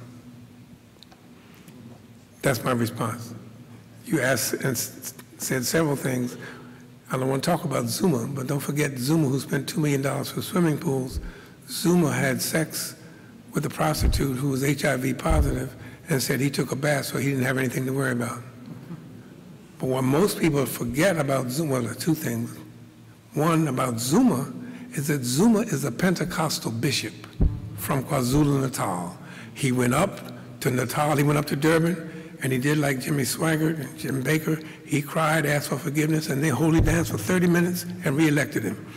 my response. You asked and said several things. I don't want to talk about Zuma, but don't forget Zuma, who spent $2 million for swimming pools. Zuma had sex with a prostitute who was HIV positive and said he took a bath so he didn't have anything to worry about. But what most people forget about Zuma, well, there are two things. One about Zuma is that Zuma is a Pentecostal bishop from KwaZulu-Natal. He went up to Natal, he went up to Durban, and he did like Jimmy Swaggart and Jim Baker. He cried, asked for forgiveness, and they holy danced for 30 minutes and re-elected him.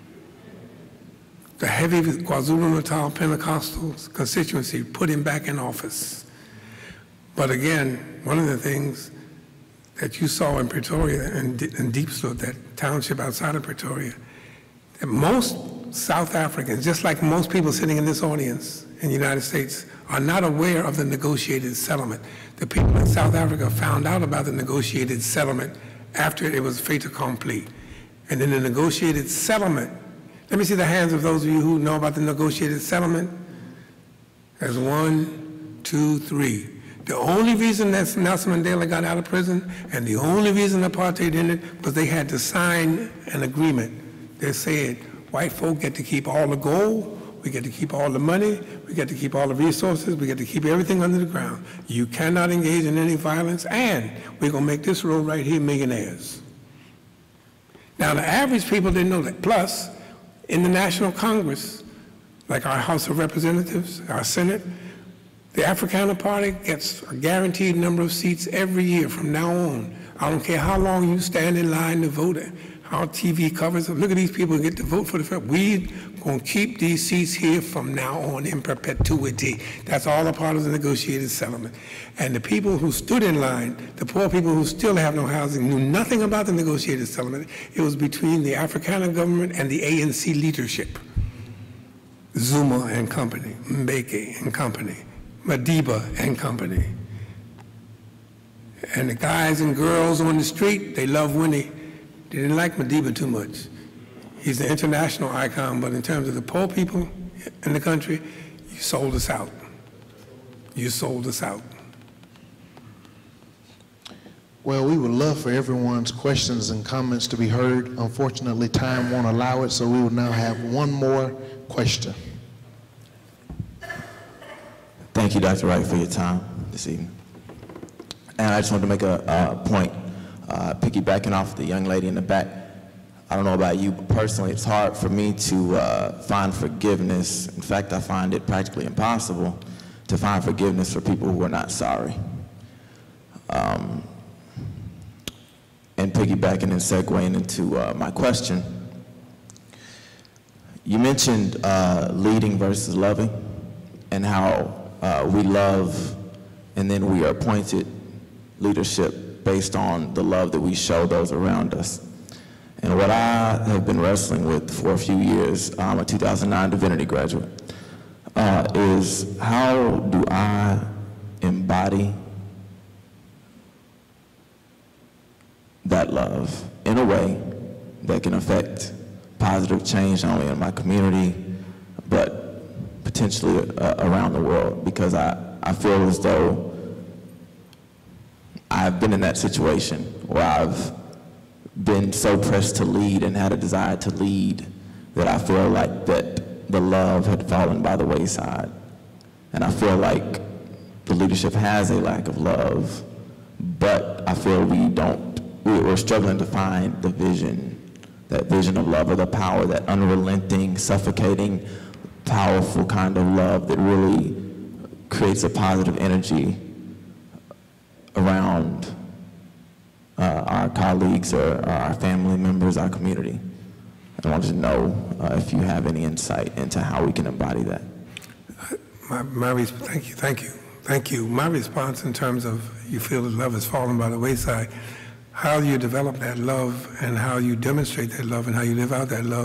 The heavy KwaZulu-Natal Pentecostal constituency put him back in office. But again, one of the things that you saw in Pretoria and Diepsloot, that township outside of Pretoria, that most South Africans, just like most people sitting in this audience in the United States, are not aware of the negotiated settlement. The people in South Africa found out about the negotiated settlement after it was fait accompli. And in the negotiated settlement, let me see the hands of those of you who know about the negotiated settlement. There's 1, 2, 3. The only reason that Nelson Mandela got out of prison and the only reason apartheid ended was they had to sign an agreement. They said, white folk get to keep all the gold, we get to keep all the money, we get to keep all the resources, we get to keep everything under the ground. You cannot engage in any violence, and we're going to make this road right here millionaires. Now, the average people didn't know that. Plus, in the National Congress, like our House of Representatives, our Senate, the Afrikaner Party gets a guaranteed number of seats every year from now on. I don't care how long you stand in line to vote, how TV covers it. Look at these people who get to vote for the fact. We're going to keep these seats here from now on in perpetuity. That's all a part of the negotiated settlement. And the people who stood in line, the poor people who still have no housing, knew nothing about the negotiated settlement. It was between the Afrikaner government and the ANC leadership. Zuma and company, Mbeki and company, Madiba and company. And the guys and girls on the street, they love Winnie. They didn't like Madiba too much. He's an international icon, but in terms of the poor people in the country, you sold us out. You sold us out. Well, we would love for everyone's questions and comments to be heard. Unfortunately, time won't allow it, so we will now have one more question. Thank you, Dr. Wright, for your time this evening. And I just wanted to make a point, piggybacking off the young lady in the back. I don't know about you, but personally, it's hard for me to find forgiveness. In fact, I find it practically impossible to find forgiveness for people who are not sorry. And piggybacking and segueing into my question, you mentioned leading versus loving, and how we love and then we are appointed leadership based on the love that we show those around us. And what I have been wrestling with for a few years, I'm a 2009 Divinity graduate, is how do I embody that love in a way that can affect positive change not only in my community, but potentially around the world, because I feel as though I've been in that situation where I've been so pressed to lead and had a desire to lead that I feel like that the love had fallen by the wayside. And I feel like the leadership has a lack of love, but I feel we're struggling to find the vision, that vision of love, or the power, that unrelenting, suffocating, powerful kind of love that really creates a positive energy around our colleagues or our family members, our community. I wanted to know if you have any insight into how we can embody that. Thank you. My response in terms of you feel that love has fallen by the wayside, how you develop that love and how you demonstrate that love and how you live out that love.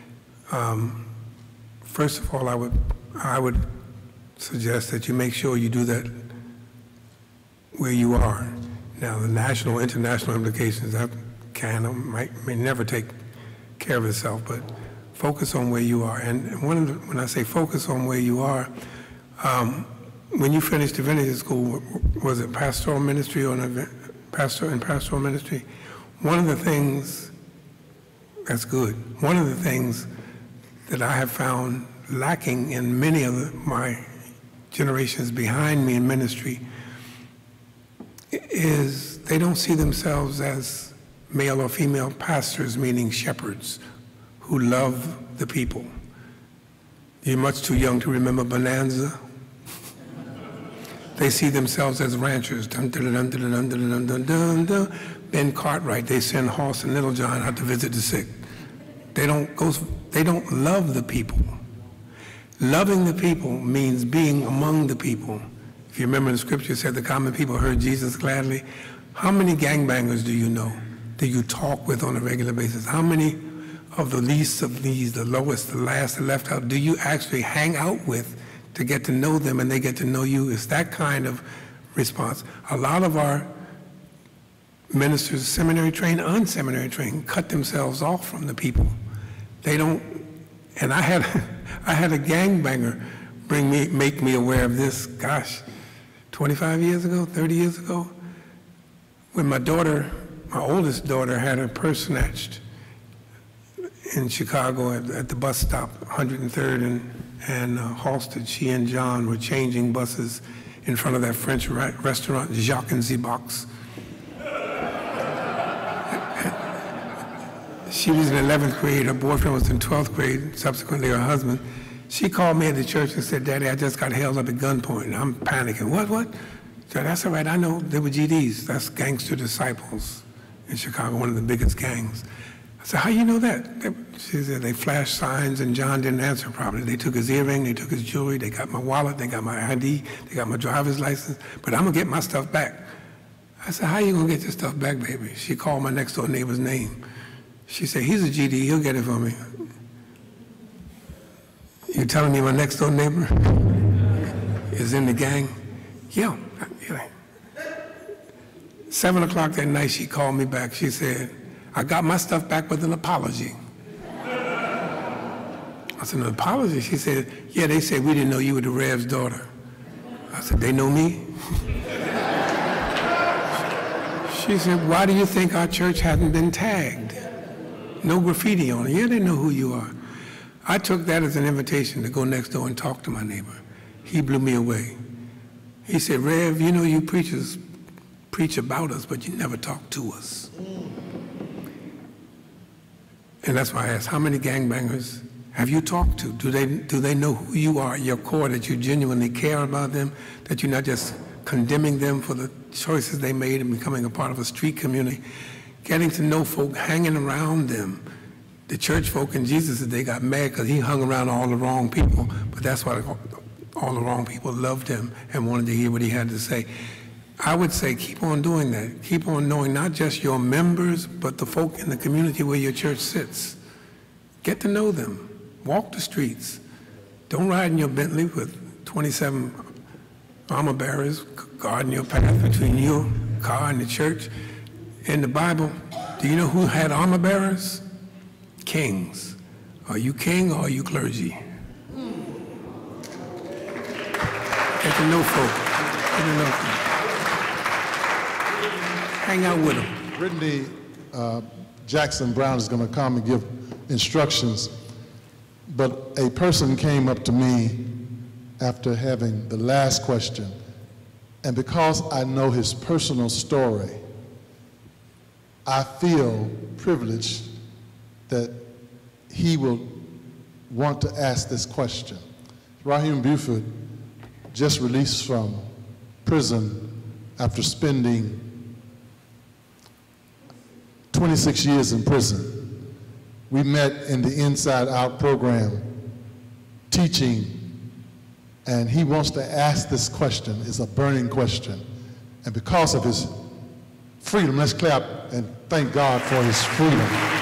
First of all, I would suggest that you make sure you do that where you are. Now, the national, international implications, that may never take care of itself, but focus on where you are. And when I say focus on where you are, when you finished divinity school, was it pastoral ministry or pastoral ministry? One of the things, that's good, one of the things that I have found lacking in many of my generations behind me in ministry is they don't see themselves as male or female pastors, meaning shepherds who love the people. You're much too young to remember Bonanza. They see themselves as ranchers. Dun, dun, dun, dun, dun, dun, dun, dun, dun. Ben Cartwright, they send Hoss and Little John out to visit the sick. They don't love the people. Loving the people means being among the people. If you remember the scripture said the common people heard Jesus gladly. How many gangbangers do you know that you talk with on a regular basis? How many of the least of these, the lowest, the last, the left out, do you actually hang out with to get to know them and they get to know you? It's that kind of response. A lot of our ministers, seminary trained, unseminary trained, cut themselves off from the people. They don't, and I had a gangbanger make me aware of this, gosh, 25 years ago, 30 years ago, when my oldest daughter had her purse snatched in Chicago at the bus stop, 103rd and Halsted. She and John were changing buses in front of that French restaurant, Jacques and Zibox. She was in 11th grade, her boyfriend was in 12th grade, subsequently her husband. She called me at the church and said, "Daddy, I just got held up at gunpoint." And I'm panicking. What? So that's all right, I know, they were GDs. That's Gangster Disciples in Chicago, one of the biggest gangs. I said, "How you know that?" She said, "They flashed signs and John didn't answer properly. They took his earring, they took his jewelry, they got my wallet, they got my ID, they got my driver's license, but I'm gonna get my stuff back." I said, "How you gonna get your stuff back, baby?" She called my next door neighbor's name. She said, "He's a GD, he'll get it for me." You telling me my next door neighbor is in the gang? Yeah. 7 o'clock that night, she called me back. She said, "I got my stuff back with an apology." I said, "An apology?" She said, "Yeah, they said we didn't know you were the Rev's daughter." I said, "They know me?" She said, "Why do you think our church hasn't been tagged? No graffiti on it." Yeah, they know who you are. I took that as an invitation to go next door and talk to my neighbor. He blew me away. He said, "Rev, you know you preachers preach about us, but you never talk to us." And that's why I asked, how many gangbangers have you talked to? Do they know who you are at your core, that you genuinely care about them, that you're not just condemning them for the choices they made and becoming a part of a street community, getting to know folk, hanging around them. The church folk in Jesus, they got mad because he hung around all the wrong people, but that's why all the wrong people loved him and wanted to hear what he had to say. I would say keep on doing that. Keep on knowing not just your members, but the folk in the community where your church sits. Get to know them. Walk the streets. Don't ride in your Bentley with 27 armor bearers guarding your path between your car and the church. In the Bible, do you know who had armor bearers? Kings. Are you king or are you clergy? Get to know folk. Get to know folk. Hang out with them. Brittany Jackson Brown is going to come and give instructions. But a person came up to me after having the last question, and because I know his personal story, I feel privileged that he will want to ask this question. Raheem Buford just released from prison after spending 26 years in prison. We met in the Inside Out program, teaching, and he wants to ask this question. It's a burning question. And because of his freedom, let's clap and thank God for his freedom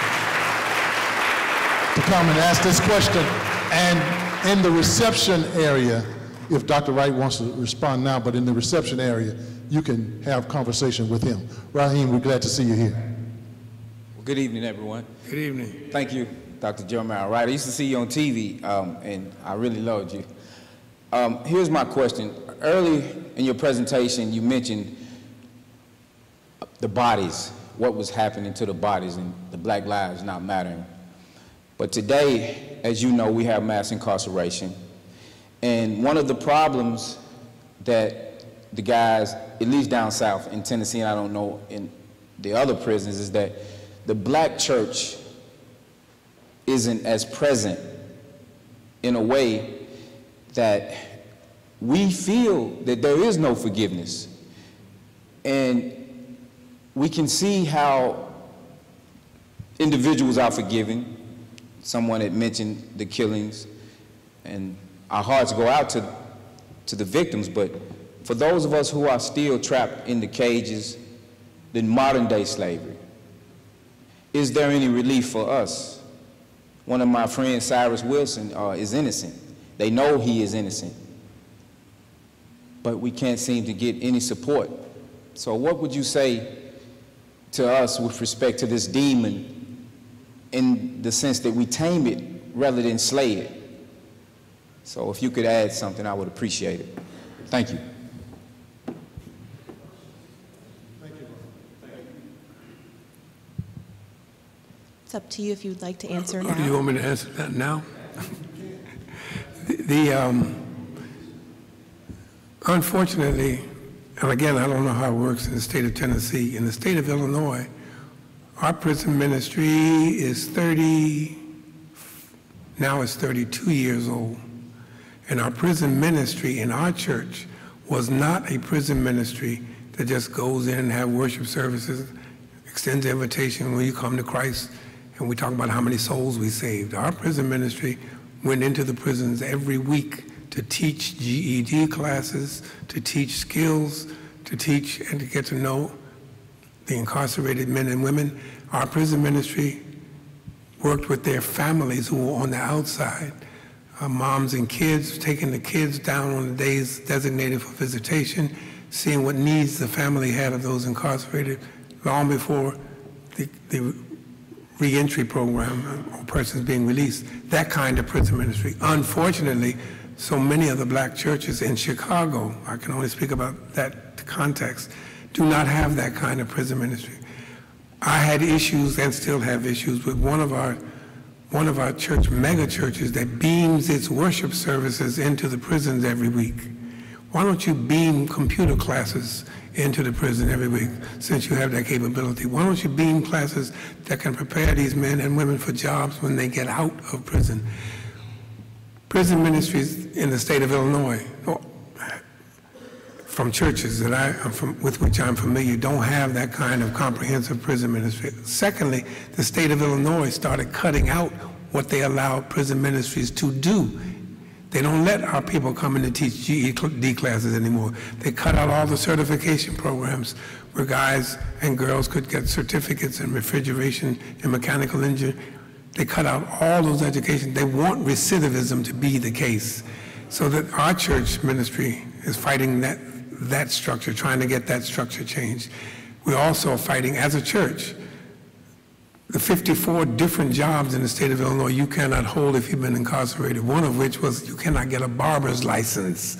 to come and ask this question. And in the reception area, if Dr. Wright wants to respond now, but in the reception area, you can have conversation with him. Raheem, we're glad to see you here. Well, good evening, everyone. Good evening. Thank you, Dr. Jeremiah Wright. I used to see you on TV, and I really loved you. Here's my question. Early in your presentation, you mentioned the bodies, what was happening to the bodies and the Black lives not mattering. But today, as you know, we have mass incarceration. And one of the problems that the guys, at least down south in Tennessee, and I don't know in the other prisons, is that the Black church isn't as present in a way that we feel that there is no forgiveness. And we can see how individuals are forgiven. Someone had mentioned the killings, and our hearts go out to the victims, but for those of us who are still trapped in the cages, the modern day slavery, is there any relief for us? One of my friends, Cyrus Wilson, is innocent. They know he is innocent, but we can't seem to get any support. So what would you say to us with respect to this demon, in the sense that we tame it rather than slay it? So if you could add something, I would appreciate it. Thank you. It's up to you if you'd like to answer now. Do you want me to answer that now? Unfortunately, and again, I don't know how it works in the state of Tennessee. In the state of Illinois, our prison ministry is 32 years old. And our prison ministry in our church was not a prison ministry that just goes in and have worship services, extends the invitation when you come to Christ, and we talk about how many souls we saved. Our prison ministry went into the prisons every week to teach GED classes, to teach skills, to teach and to get to know the incarcerated men and women. Our prison ministry worked with their families who were on the outside, moms and kids, taking the kids down on the days designated for visitation, seeing what needs the family had of those incarcerated long before the reentry program or persons being released. That kind of prison ministry. Unfortunately, so many of the Black churches in Chicago, I can only speak about that context, do not have that kind of prison ministry. I had issues and still have issues with one of our church mega churches that beams its worship services into the prisons every week. Why don't you beam computer classes into the prison every week, since you have that capability? Why don't you beam classes that can prepare these men and women for jobs when they get out of prison? Prison ministries in the state of Illinois, from churches that with which I'm familiar, don't have that kind of comprehensive prison ministry. Secondly, the state of Illinois started cutting out what they allow prison ministries to do. They don't let our people come in to teach GED classes anymore. They cut out all the certification programs where guys and girls could get certificates in refrigeration and mechanical engineering. They cut out all those education. They want recidivism to be the case. So that our church ministry is fighting that structure, trying to get that structure changed. We're also fighting, as a church, the 54 different jobs in the state of Illinois you cannot hold if you've been incarcerated, one of which was you cannot get a barber's license.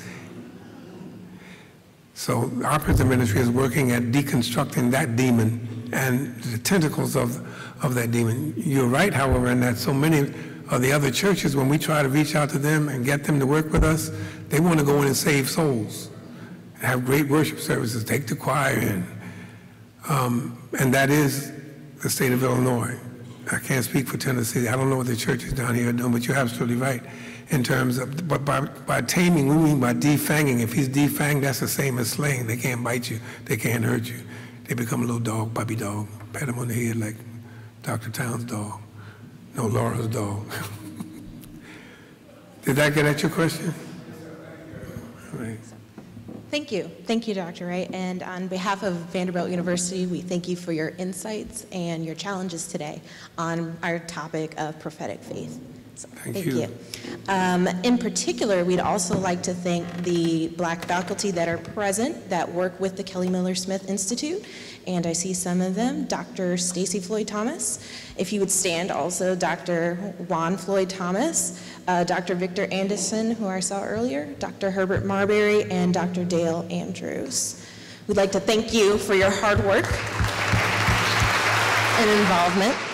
So our prison ministry is working at deconstructing that demon and the tentacles of that demon. You're right, however, in that so many of the other churches, when we try to reach out to them and get them to work with us, they want to go in and save souls, and have great worship services, take the choir in. And that is the state of Illinois. I can't speak for Tennessee. I don't know what the churches down here are doing, but you're absolutely right. In terms of, but by taming, we mean by defanging. If he's defanged, that's the same as slaying. They can't bite you. They can't hurt you. They become a little dog, puppy dog. Pat him on the head like Dr. Towns' dog. No, Laura's dog. Did that get at your question? Right. Thank you. Thank you, Dr. Wright. And on behalf of Vanderbilt University, we thank you for your insights and your challenges today on our topic of prophetic faith. So, thank you. In particular, we'd also like to thank the Black faculty that are present that work with the Kelly Miller Smith Institute. And I see some of them, Dr. Stacy Floyd Thomas. If you would stand also, Dr. Juan Floyd Thomas, Dr. Victor Anderson, who I saw earlier, Dr. Herbert Marbury, and Dr. Dale Andrews. We'd like to thank you for your hard work and involvement.